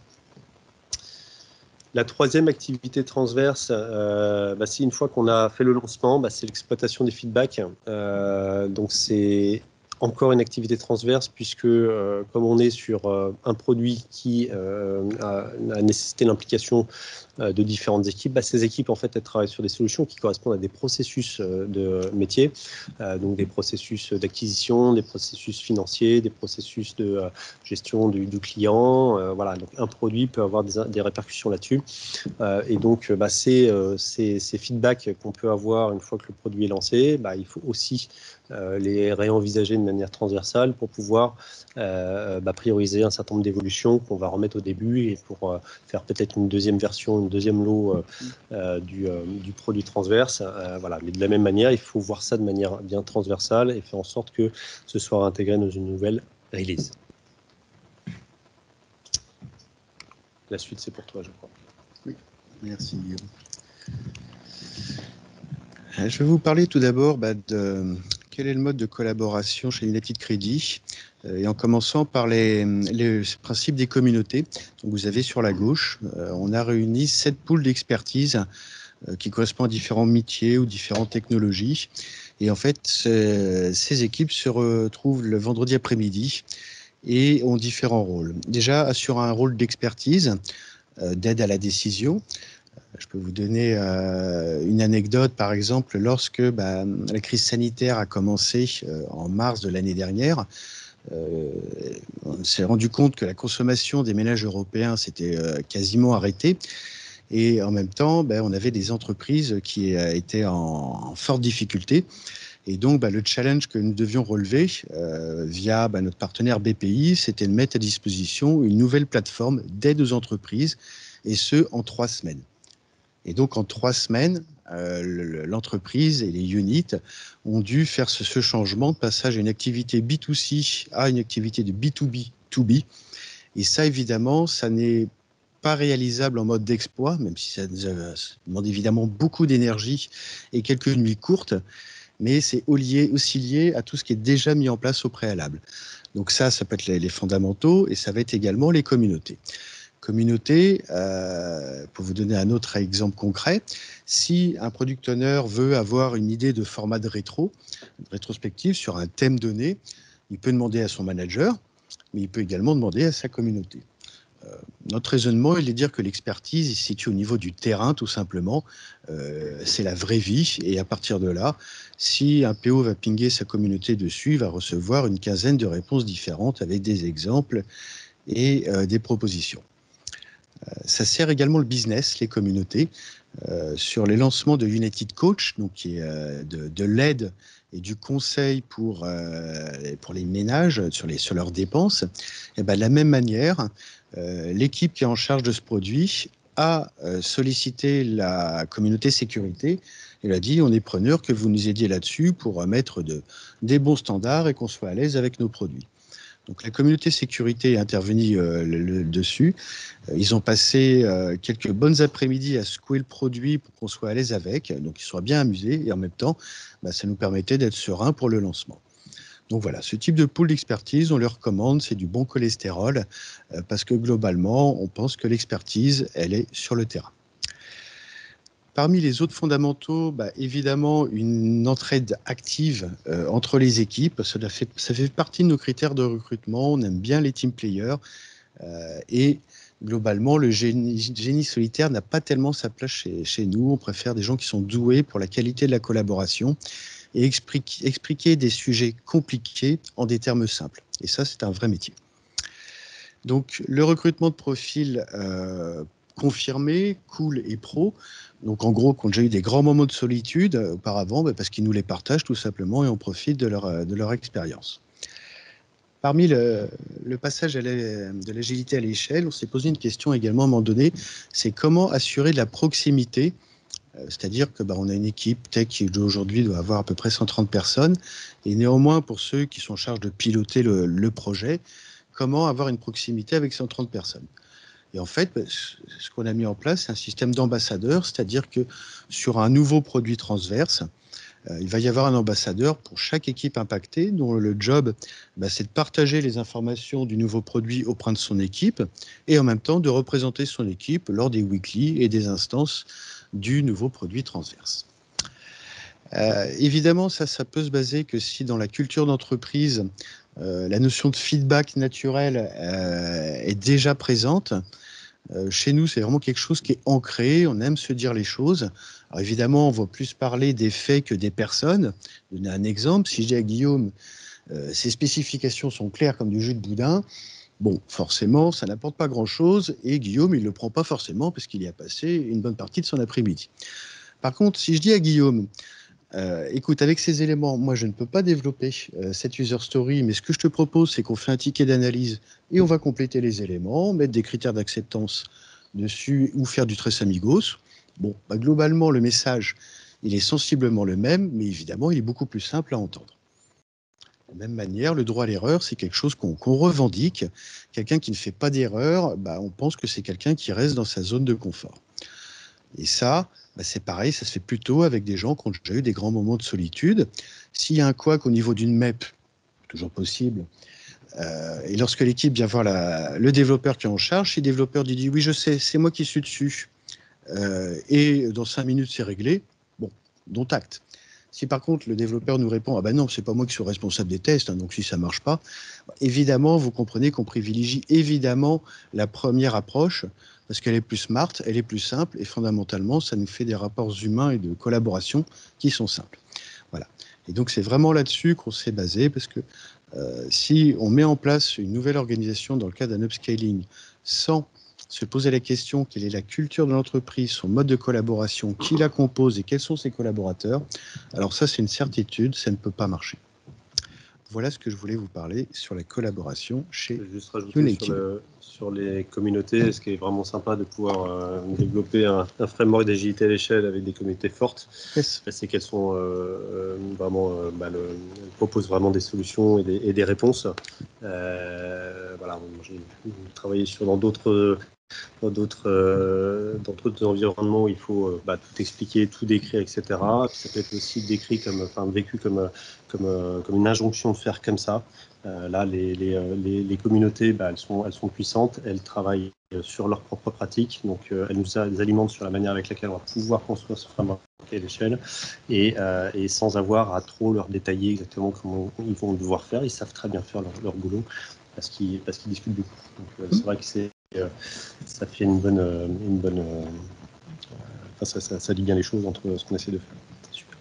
Speaker 1: La troisième activité transverse, c'est une fois qu'on a fait le lancement, c'est l'exploitation des feedbacks. Donc c'est encore une activité transverse puisque comme on est sur un produit qui a nécessité l'implication de différentes équipes, ces équipes en fait elles travaillent sur des solutions qui correspondent à des processus de métier, donc des processus d'acquisition, des processus financiers, des processus de gestion du client, voilà, donc un produit peut avoir des répercussions là-dessus et donc ces feedbacks qu'on peut avoir une fois que le produit est lancé, il faut aussi les réenvisager de manière transversale pour pouvoir prioriser un certain nombre d'évolutions qu'on va remettre au début et pour faire peut-être une deuxième version, une deuxième lot du produit transverse. Voilà. Mais de la même manière, il faut voir ça de manière bien transversale et faire en sorte que ce soit intégré dans une nouvelle release. La suite, c'est pour toi, je crois.
Speaker 4: Oui, merci Guillaume. Je vais vous parler tout d'abord de quel est le mode de collaboration chez United Credit, et en commençant par les principes des communautés. Donc vous avez sur la gauche, on a réuni 7 pools d'expertise qui correspondent à différents métiers ou différentes technologies. Et en fait, ces équipes se retrouvent le vendredi après-midi et ont différents rôles. Déjà, assurent un rôle d'expertise, d'aide à la décision. Je peux vous donner une anecdote, par exemple, lorsque la crise sanitaire a commencé en mars de l'année dernière, on s'est rendu compte que la consommation des ménages européens s'était quasiment arrêtée. Et en même temps, on avait des entreprises qui étaient en forte difficulté. Et donc, le challenge que nous devions relever via notre partenaire BPI, c'était de mettre à disposition une nouvelle plateforme d'aide aux entreprises, et ce, en 3 semaines. Et donc, en 3 semaines, l'entreprise et les units ont dû faire ce changement de passage à une activité B2C à une activité de B2B2B. Et ça, évidemment, ça n'est pas réalisable en mode d'exploit, même si ça demande évidemment beaucoup d'énergie et quelques nuits courtes, mais c'est aussi lié à tout ce qui est déjà mis en place au préalable. Donc ça peut être les fondamentaux, et ça va être également les communautés. Communauté, pour vous donner un autre exemple concret, si un product owner veut avoir une idée de format de rétrospective sur un thème donné, il peut demander à son manager, mais il peut également demander à sa communauté. Notre raisonnement, il est de dire que l'expertise se situe au niveau du terrain, tout simplement. C'est la vraie vie, et à partir de là, si un PO va pinguer sa communauté dessus, il va recevoir une quinzaine de réponses différentes avec des exemples et des propositions. Ça sert également le business, les communautés, sur les lancements de United Coach, donc qui est de l'aide et du conseil pour les ménages sur leurs dépenses. Et de la même manière, l'équipe qui est en charge de ce produit a sollicité la communauté sécurité. Il a dit, on est preneur que vous nous aidiez là-dessus pour mettre des bons standards et qu'on soit à l'aise avec nos produits. Donc la communauté sécurité est intervenue dessus. Ils ont passé quelques bonnes après-midi à secouer le produit pour qu'on soit à l'aise avec, donc ils soient bien amusés, et en même temps, ça nous permettait d'être sereins pour le lancement. Donc voilà, ce type de pool d'expertise, on le recommande, c'est du bon cholestérol, parce que globalement, on pense que l'expertise, elle est sur le terrain. Parmi les autres fondamentaux, évidemment, une entraide active entre les équipes. Ça fait partie de nos critères de recrutement. On aime bien les team players. Et globalement, le génie solitaire n'a pas tellement sa place chez nous. On préfère des gens qui sont doués pour la qualité de la collaboration et expliquer des sujets compliqués en des termes simples. Et ça, c'est un vrai métier. Donc, le recrutement de profils confirmés, cool et pro. Donc, en gros, qui ont déjà eu des grands moments de solitude auparavant, parce qu'ils nous les partagent tout simplement et on profite de leur expérience. Parmi le passage de l'agilité à l'échelle, on s'est posé une question également à un moment donné, c'est comment assurer de la proximité, c'est-à-dire que on a une équipe tech qui aujourd'hui doit avoir à peu près 130 personnes, et néanmoins pour ceux qui sont en charge de piloter le projet, comment avoir une proximité avec 130 personnes. Et en fait, ce qu'on a mis en place, c'est un système d'ambassadeurs, c'est-à-dire que sur un nouveau produit transverse, il va y avoir un ambassadeur pour chaque équipe impactée, dont le job, c'est de partager les informations du nouveau produit auprès de son équipe et en même temps de représenter son équipe lors des weekly et des instances du nouveau produit transverse. Évidemment, ça peut se baser que si dans la culture d'entreprise, la notion de feedback naturel est déjà présente. Chez nous, c'est vraiment quelque chose qui est ancré, on aime se dire les choses. Alors évidemment, on va plus parler des faits que des personnes. Je vais donner un exemple, si je dis à Guillaume, ses spécifications sont claires comme du jus de boudin, bon, forcément, ça n'apporte pas grand-chose, et Guillaume, il ne le prend pas forcément parce qu'il y a passé une bonne partie de son après-midi. Par contre, si je dis à Guillaume, écoute, avec ces éléments, moi, je ne peux pas développer cette user story, mais ce que je te propose, c'est qu'on fait un ticket d'analyse et on va compléter les éléments, mettre des critères d'acceptance dessus ou faire du tres amigos. Bon, globalement, le message, il est sensiblement le même, mais évidemment, il est beaucoup plus simple à entendre. De la même manière, le droit à l'erreur, c'est quelque chose qu'on revendique. Quelqu'un qui ne fait pas d'erreur, on pense que c'est quelqu'un qui reste dans sa zone de confort. Et ça, c'est pareil, ça se fait plutôt avec des gens qui ont déjà eu des grands moments de solitude. S'il y a un couac au niveau d'une MEP, toujours possible, et lorsque l'équipe vient voir le développeur qui est en charge, si le développeur dit « oui, je sais, c'est moi qui suis dessus », et dans 5 minutes, c'est réglé, bon, dont acte. Si par contre, le développeur nous répond « ah ben non, c'est pas moi qui suis responsable des tests, donc si ça ne marche pas », évidemment, vous comprenez qu'on privilégie évidemment la première approche, parce qu'elle est plus smart, elle est plus simple, et fondamentalement, ça nous fait des rapports humains et de collaboration qui sont simples. Voilà. Et donc, c'est vraiment là-dessus qu'on s'est basé, parce que si on met en place une nouvelle organisation dans le cadre d'un upscaling sans se poser la question quelle est la culture de l'entreprise, son mode de collaboration, qui la compose et quels sont ses collaborateurs, alors ça, c'est une certitude, ça ne peut pas marcher. Voilà ce que je voulais vous parler sur la collaboration chez United.
Speaker 1: Juste rajouter sur les communautés, ce qui est vraiment sympa de pouvoir développer un framework d'agilité à l'échelle avec des communautés fortes, yes. C'est qu'elles sont vraiment, elles proposent vraiment des solutions et des réponses. Voilà, j'ai travaillé dans d'autres environnements où il faut tout expliquer, tout décrire, etc. Ça peut être aussi vécu comme une injonction de faire comme ça. Là, les communautés, elles sont puissantes, elles travaillent sur leurs propres pratiques, donc elles nous alimentent sur la manière avec laquelle on va pouvoir construire ce framework à l'échelle et sans avoir à trop leur détailler exactement comment ils vont devoir faire. Ils savent très bien faire leur boulot parce qu'ils discutent beaucoup. Donc c'est vrai que ça fait une bonne ça lie bien les choses entre ce qu'on essaie de faire. C'est super.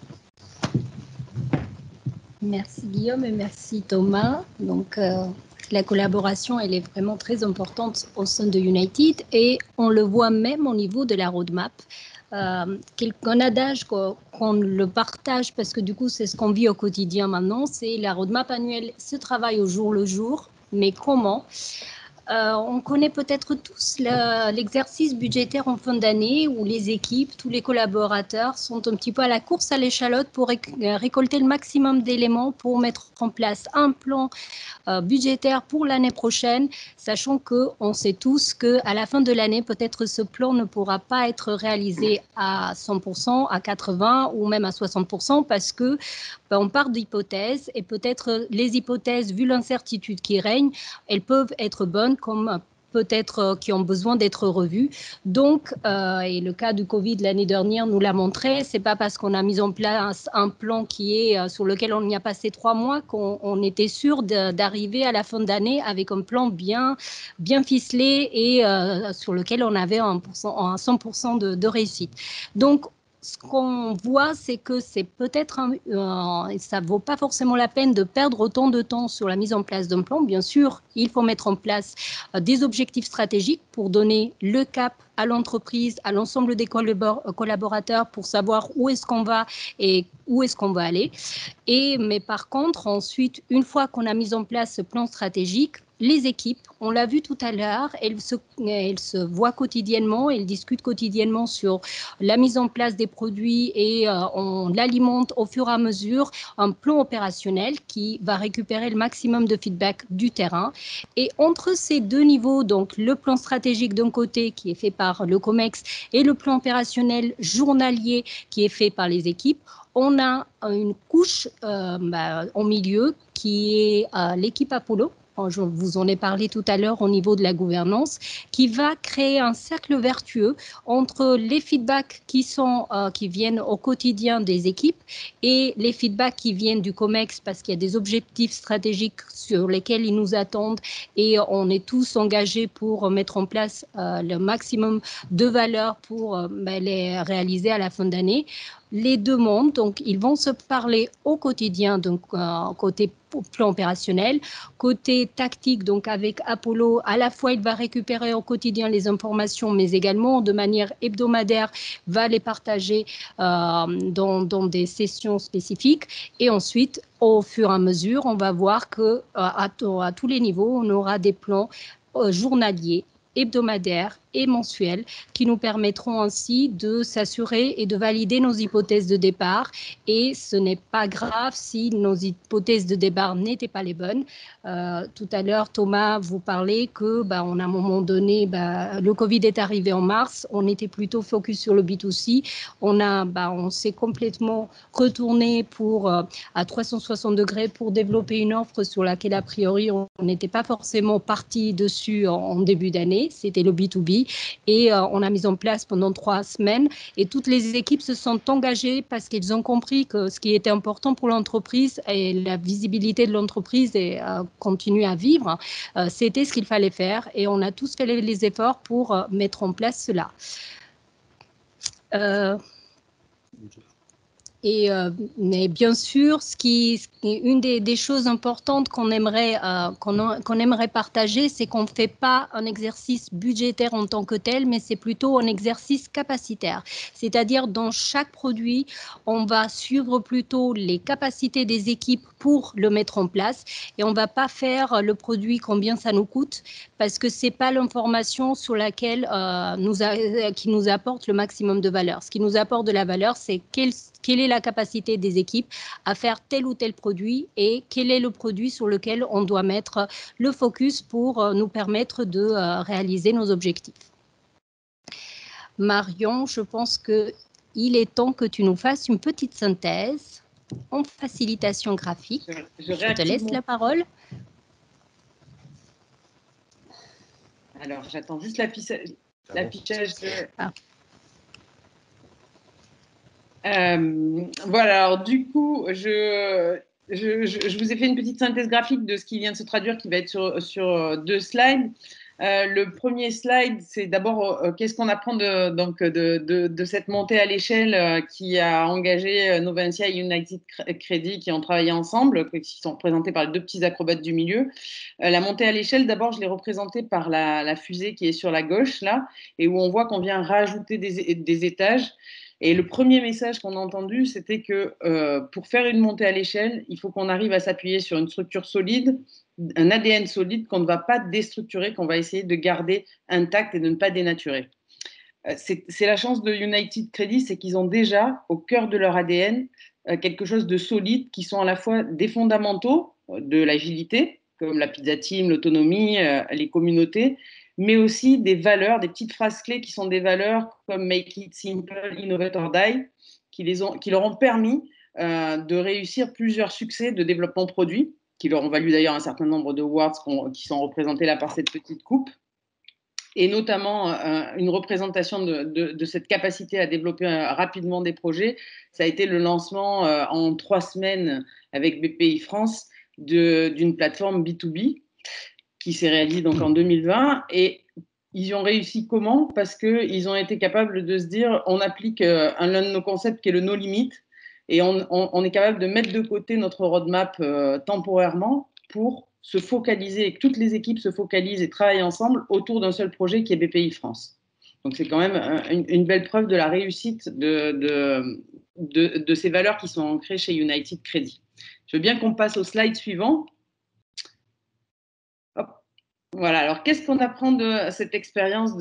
Speaker 2: Merci Guillaume et merci Thomas. Donc la collaboration, elle est vraiment très importante au sein de United et on le voit même au niveau de la roadmap. Un adage qu'on le partage parce que du coup c'est ce qu'on vit au quotidien maintenant, c'est la roadmap annuelle se travaille au jour le jour, mais comment On connaît peut-être tous l'exercice budgétaire en fin d'année où les équipes, tous les collaborateurs sont un petit peu à la course à l'échalote pour récolter le maximum d'éléments pour mettre en place un plan budgétaire pour l'année prochaine, sachant qu'on sait tous qu'à la fin de l'année, peut-être ce plan ne pourra pas être réalisé à 100%, à 80% ou même à 60% parce que on part d'hypothèses et peut-être les hypothèses, vu l'incertitude qui règne, elles peuvent être bonnes comme peut-être qui ont besoin d'être revues. Donc, et le cas du Covid l'année dernière nous l'a montré, c'est pas parce qu'on a mis en place un plan qui est sur lequel on y a passé 3 mois qu'on était sûr d'arriver à la fin d'année avec un plan bien ficelé et sur lequel on avait un 100% de réussite. Donc, ce qu'on voit, c'est que c'est peut-être, ça ne vaut pas forcément la peine de perdre autant de temps sur la mise en place d'un plan. Bien sûr, il faut mettre en place des objectifs stratégiques pour donner le cap à l'entreprise, à l'ensemble des collaborateurs pour savoir où est-ce qu'on va et où est-ce qu'on va aller. Mais par contre, ensuite, une fois qu'on a mis en place ce plan stratégique, les équipes, on l'a vu tout à l'heure, elles se voient quotidiennement, elles discutent quotidiennement sur la mise en place des produits et on l'alimente au fur et à mesure un plan opérationnel qui va récupérer le maximum de feedback du terrain. Et entre ces deux niveaux, donc le plan stratégique d'un côté qui est fait par le COMEX et le plan opérationnel journalier qui est fait par les équipes, on a une couche au milieu qui est l'équipe Apollo. Je vous en ai parlé tout à l'heure au niveau de la gouvernance, qui va créer un cercle vertueux entre les feedbacks qui viennent au quotidien des équipes et les feedbacks qui viennent du COMEX parce qu'il y a des objectifs stratégiques sur lesquels ils nous attendent et on est tous engagés pour mettre en place le maximum de valeur pour les réaliser à la fin d'année. Les deux mondes, donc ils vont se parler au quotidien, donc côté plan opérationnel, côté tactique, donc avec Apollo, à la fois il va récupérer au quotidien les informations, mais également de manière hebdomadaire, va les partager dans des sessions spécifiques. Et ensuite, au fur et à mesure, on va voir que à tous les niveaux, on aura des plans journaliers, hebdomadaires et mensuels qui nous permettront ainsi de s'assurer et de valider nos hypothèses de départ. Et ce n'est pas grave si nos hypothèses de départ n'étaient pas les bonnes. Tout à l'heure, Thomas, vous parlez que, on a à un moment donné, le Covid est arrivé en mars, on était plutôt focus sur le B2C. On s'est complètement retourné à 360 degrés pour développer une offre sur laquelle, a priori, on n'était pas forcément parti dessus en début d'année. C'était le B2B. Et on a mis en place pendant 3 semaines et toutes les équipes se sont engagées parce qu'ils ont compris que ce qui était important pour l'entreprise et la visibilité de l'entreprise et continuer à vivre, c'était ce qu'il fallait faire et on a tous fait les efforts pour mettre en place cela. Mais bien sûr, une des choses importantes qu'on aimerait partager, c'est qu'on ne fait pas un exercice budgétaire en tant que tel, mais c'est plutôt un exercice capacitaire. C'est-à-dire, dans chaque produit, on va suivre plutôt les capacités des équipes pour le mettre en place et on ne va pas faire le produit combien ça nous coûte parce que ce n'est pas l'information sur laquelle qui nous apporte le maximum de valeur. Ce qui nous apporte de la valeur, c'est quelle est la capacité des équipes à faire tel ou tel produit et quel est le produit sur lequel on doit mettre le focus pour nous permettre de réaliser nos objectifs. Marion, je pense qu'il est temps que tu nous fasses une petite synthèse en facilitation graphique. Je te laisse la parole.
Speaker 3: Alors, j'attends juste l'affichage de... Voilà, alors du coup, je vous ai fait une petite synthèse graphique de ce qui vient de se traduire, qui va être sur 2 slides. Le premier slide, c'est d'abord qu'est-ce qu'on apprend de cette montée à l'échelle qui a engagé Novensia et United Credit qui ont travaillé ensemble, qui sont représentés par les 2 petits acrobates du milieu. La montée à l'échelle, d'abord, je l'ai représentée par la fusée qui est sur la gauche, là, et où on voit qu'on vient rajouter des étages. Et le premier message qu'on a entendu, c'était que pour faire une montée à l'échelle, il faut qu'on arrive à s'appuyer sur une structure solide un ADN solide qu'on ne va pas déstructurer, qu'on va essayer de garder intact et de ne pas dénaturer. C'est la chance de United Credit, c'est qu'ils ont déjà au cœur de leur ADN quelque chose de solide qui sont à la fois des fondamentaux de l'agilité, comme la pizza team, l'autonomie, les communautés, mais aussi des valeurs, des petites phrases clés qui sont des valeurs comme Make it simple, innovate or die, qui leur ont permis de réussir plusieurs succès de développement produit, qui leur ont valu d'ailleurs un certain nombre de awards qui sont représentés là par cette petite coupe, et notamment une représentation de cette capacité à développer rapidement des projets. Ça a été le lancement en 3 semaines avec BPI France d'une plateforme B2B qui s'est réalisée donc en 2020. Et ils y ont réussi comment? Parce qu'ils ont été capables de se dire, on applique l'un de nos concepts qui est le no limit, et on est capable de mettre de côté notre roadmap temporairement pour se focaliser, et que toutes les équipes se focalisent et travaillent ensemble autour d'un seul projet qui est BPI France. Donc c'est quand même une belle preuve de la réussite de ces valeurs qui sont ancrées chez United Credit. Je veux bien qu'on passe au slide suivant. Hop. Voilà, alors qu'est-ce qu'on apprend de cette expérience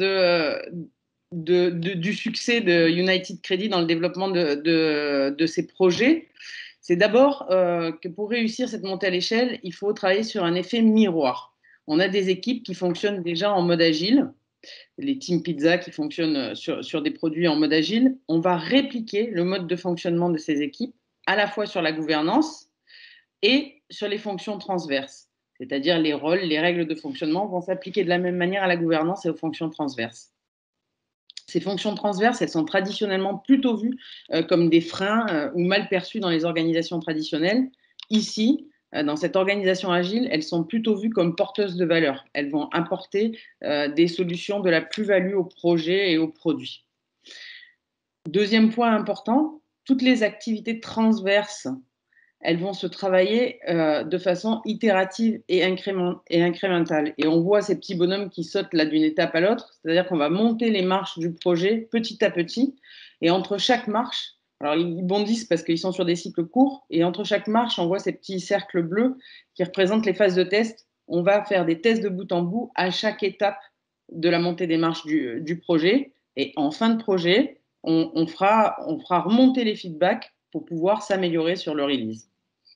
Speaker 3: du succès de United Credit dans le développement de ces projets? C'est d'abord que pour réussir cette montée à l'échelle, il faut travailler sur un effet miroir. On a des équipes qui fonctionnent déjà en mode agile, les Team Pizza qui fonctionnent sur des produits en mode agile. On va répliquer le mode de fonctionnement de ces équipes à la fois sur la gouvernance et sur les fonctions transverses. C'est-à-dire les rôles, les règles de fonctionnement vont s'appliquer de la même manière à la gouvernance et aux fonctions transverses. Ces fonctions transverses, elles sont traditionnellement plutôt vues comme des freins ou mal perçues dans les organisations traditionnelles. Ici, dans cette organisation agile, elles sont plutôt vues comme porteuses de valeur. Elles vont apporter des solutions de la plus-value au projet et aux produits. Deuxième point important, toutes les activités transverses, elles vont se travailler de façon itérative et incrémentale. Et on voit ces petits bonhommes qui sautent là d'une étape à l'autre, c'est-à-dire qu'on va monter les marches du projet petit à petit, et entre chaque marche, alors ils bondissent parce qu'ils sont sur des cycles courts, et entre chaque marche, on voit ces petits cercles bleus qui représentent les phases de test. On va faire des tests de bout en bout à chaque étape de la montée des marches du projet, et en fin de projet, on fera remonter les feedbacks pour pouvoir s'améliorer sur le release.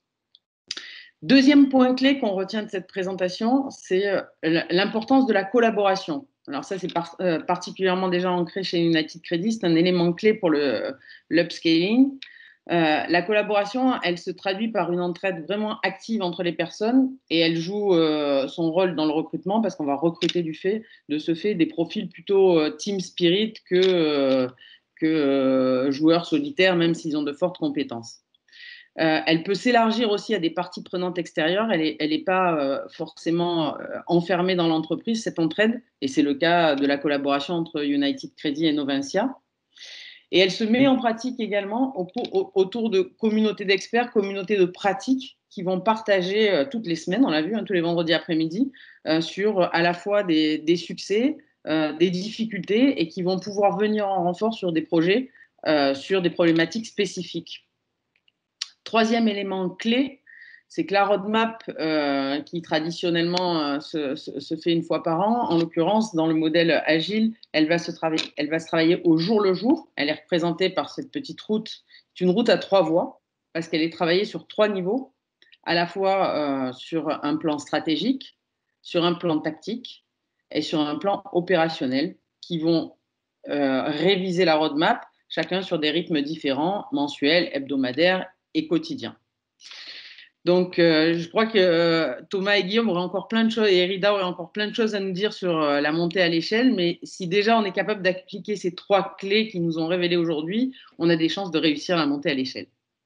Speaker 3: Deuxième point clé qu'on retient de cette présentation, c'est l'importance de la collaboration. Alors ça, c'est particulièrement déjà ancré chez United Credit, c'est un élément clé pour l'upscaling. La collaboration, elle se traduit par une entraide vraiment active entre les personnes, et elle joue son rôle dans le recrutement parce qu'on va recruter de ce fait des profils plutôt team spirit que joueurs solitaires, même s'ils ont de fortes compétences. Elle peut s'élargir aussi à des parties prenantes extérieures. Elle n'est pas forcément enfermée dans l'entreprise, cette entraide. Et c'est le cas de la collaboration entre United Credit et Novencia. Et elle se met en pratique également autour de communautés d'experts, communautés de pratiques qui vont partager toutes les semaines, on l'a vu, tous les vendredis après-midi, sur à la fois des succès, des difficultés, et qui vont pouvoir venir en renfort sur des projets, sur des problématiques spécifiques. Troisième élément clé, c'est que la roadmap qui traditionnellement se fait une fois par an, en l'occurrence dans le modèle agile, elle va se travailler au jour le jour. Elle est représentée par cette petite route. C'est une route à 3 voies parce qu'elle est travaillée sur 3 niveaux, à la fois sur un plan stratégique, sur un plan tactique et sur un plan opérationnel, qui vont réviser la roadmap, chacun sur des rythmes différents, mensuels, hebdomadaires et quotidien. Donc, je crois que Thomas et Guillaume auraient encore plein de choses, et Erida aurait encore plein de choses à nous dire sur la montée à l'échelle, mais si déjà on est capable d'appliquer ces 3 clés qui nous ont révélées aujourd'hui, on a des chances de réussir la montée à l'échelle.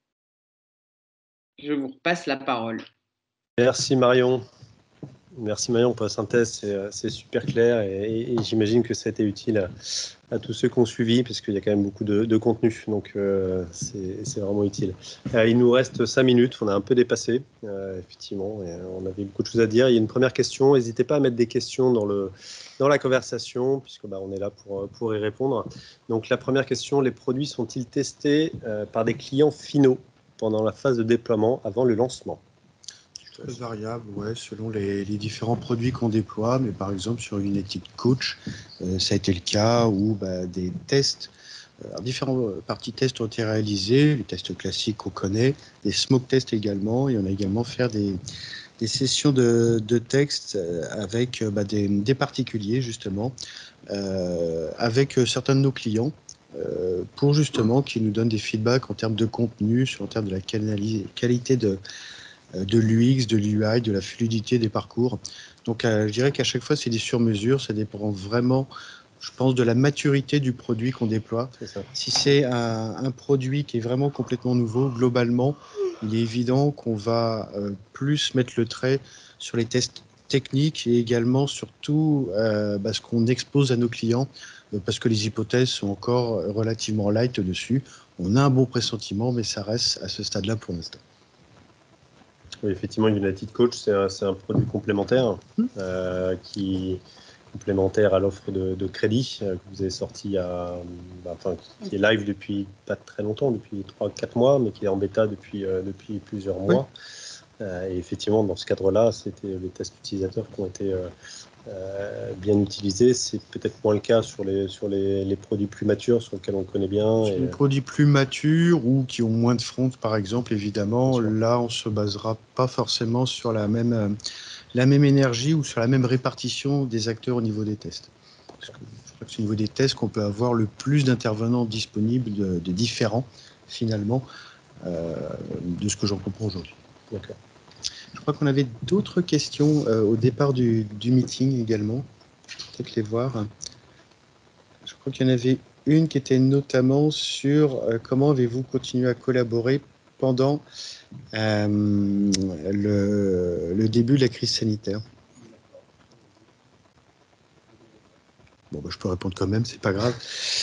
Speaker 3: Je vous repasse la parole.
Speaker 1: Merci Marion. Merci Marion pour la synthèse, c'est super clair, et j'imagine que ça a été utile à tous ceux qui ont suivi, parce qu'il y a quand même beaucoup de contenu, donc c'est vraiment utile. Il nous reste 5 minutes, on a un peu dépassé, effectivement, et on avait beaucoup de choses à dire. Il y a une première question, n'hésitez pas à mettre des questions dans la conversation, puisque on est là pour y répondre. Donc la première question, les produits sont-ils testés par des clients finaux pendant la phase de déploiement avant le lancement? Je
Speaker 4: Très variable, ouais, selon les différents produits qu'on déploie. Mais par exemple, sur United Coach, ça a été le cas où des tests, différentes parties tests ont été réalisées, les tests classiques qu'on connaît, des smoke tests également, et on a également fait des sessions de texte avec des particuliers, justement, avec certains de nos clients, pour justement qu'ils nous donnent des feedbacks en termes de contenu, en termes de la qualité de l'UX, de l'UI, de la fluidité des parcours. Donc, je dirais qu'à chaque fois, c'est des sur-mesures. Ça dépend vraiment, je pense, de la maturité du produit qu'on déploie. Si c'est un produit qui est vraiment complètement nouveau, globalement, il est évident qu'on va plus mettre le trait sur les tests techniques et également surtout ce qu'on expose à nos clients, parce que les hypothèses sont encore relativement light dessus. On a un bon pressentiment, mais ça reste à ce stade-là pour l'instant.
Speaker 1: Oui, effectivement, United Coach, c'est un produit complémentaire qui complémentaire à l'offre de crédit que vous avez sorti qui est live depuis pas très longtemps, depuis 3-4 mois, mais qui est en bêta depuis plusieurs mois. Et effectivement, dans ce cadre-là, c'était les tests utilisateurs qui ont été bien utilisés. C'est peut-être moins le cas sur les produits plus matures, sur lesquels on connaît bien.
Speaker 4: Sur les produits plus matures ou qui ont moins de front, par exemple, évidemment, là, on ne se basera pas forcément sur la même énergie ou sur la même répartition des acteurs au niveau des tests. Parce que je crois que c'est au niveau des tests qu'on peut avoir le plus d'intervenants disponibles, de différents, finalement, de ce que j'en comprends aujourd'hui.
Speaker 1: D'accord.
Speaker 4: Je crois qu'on avait d'autres questions au départ du meeting également. Je vais peut-être les voir. Je crois qu'il y en avait une qui était notamment sur comment avez-vous continué à collaborer pendant le début de la crise sanitaire. Bon, je peux répondre quand même, c'est pas grave.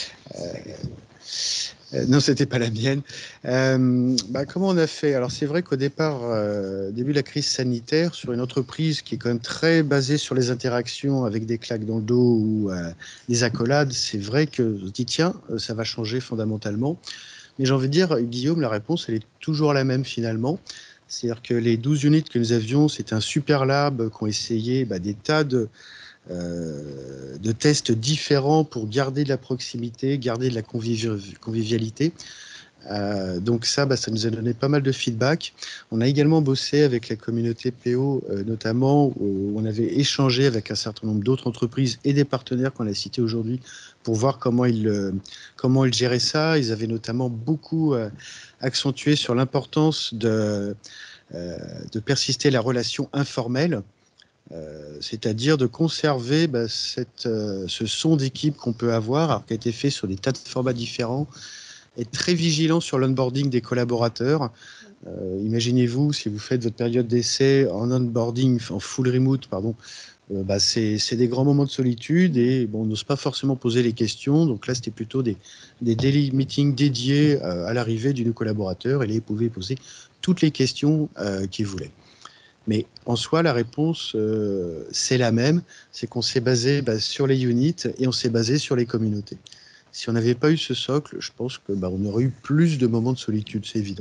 Speaker 4: Non, c'était pas la mienne. Comment on a fait? Alors, c'est vrai qu'au départ, début de la crise sanitaire, sur une entreprise qui est quand même très basée sur les interactions avec des claques dans le dos ou des accolades, c'est vrai que je dis, tiens, ça va changer fondamentalement. Mais j'ai envie de dire, Guillaume, la réponse, elle est toujours la même finalement. C'est-à-dire que les 12 units que nous avions, c'était un super lab qui ont essayé des tas de tests différents pour garder de la proximité, garder de la convivialité. Donc ça nous a donné pas mal de feedback. On a également bossé avec la communauté PO, notamment où on avait échangé avec un certain nombre d'autres entreprises et des partenaires qu'on a cités aujourd'hui pour voir comment ils géraient ça. Ils avaient notamment beaucoup accentué sur l'importance de persister la relation informelle. C'est-à-dire de conserver ce son d'équipe qu'on peut avoir, alors qui a été fait sur des tas de formats différents, être très vigilant sur l'onboarding des collaborateurs. Imaginez-vous, si vous faites votre période d'essai en onboarding, en full remote, c'est des grands moments de solitude et on n'ose pas forcément poser les questions. Donc là, c'était plutôt des daily meetings dédiés à l'arrivée du nouveau collaborateur et là, ils pouvaient poser toutes les questions qu'ils voulaient. Mais en soi, la réponse, c'est la même. C'est qu'on s'est basé sur les units et on s'est basé sur les communautés. Si on n'avait pas eu ce socle, je pense que on aurait eu plus de moments de solitude, c'est évident.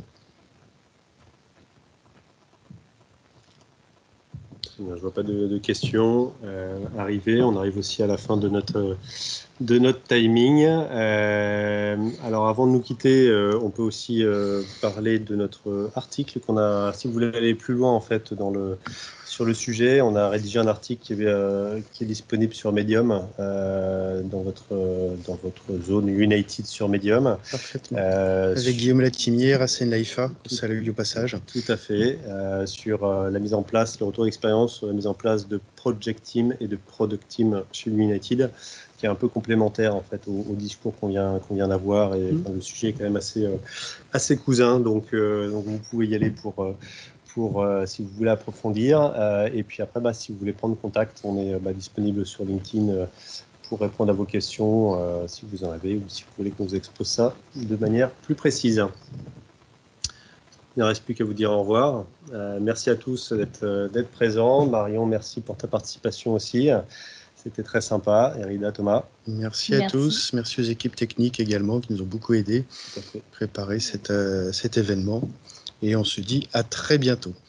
Speaker 1: Je ne vois pas de questions arriver. On arrive aussi à la fin de notre timing. Alors, avant de nous quitter, on peut aussi parler de notre article qu'on a. Si vous voulez aller plus loin, en fait, sur le sujet, on a rédigé un article qui est disponible sur Medium, dans votre zone United sur Medium.
Speaker 4: Parfaitement. Avec Guillaume Latimier, Racine Laifa, salut au passage.
Speaker 1: Tout à fait. Sur la mise en place, le retour d'expérience, sur la mise en place de Project Team et de Product Team chez United, qui est un peu complémentaire en fait au discours qu'on vient d'avoir et le sujet est quand même assez cousin, donc vous pouvez y aller pour si vous voulez approfondir et puis après si vous voulez prendre contact, on est disponible sur LinkedIn pour répondre à vos questions si vous en avez ou si vous voulez qu'on vous expose ça de manière plus précise. Il ne reste plus qu'à vous dire au revoir. Merci à tous d'être présents. Marion, merci pour ta participation aussi. C'était très sympa. Erida, Thomas.
Speaker 4: Merci à tous. Merci aux équipes techniques également qui nous ont beaucoup aidés à préparer cet événement. Et on se dit à très bientôt.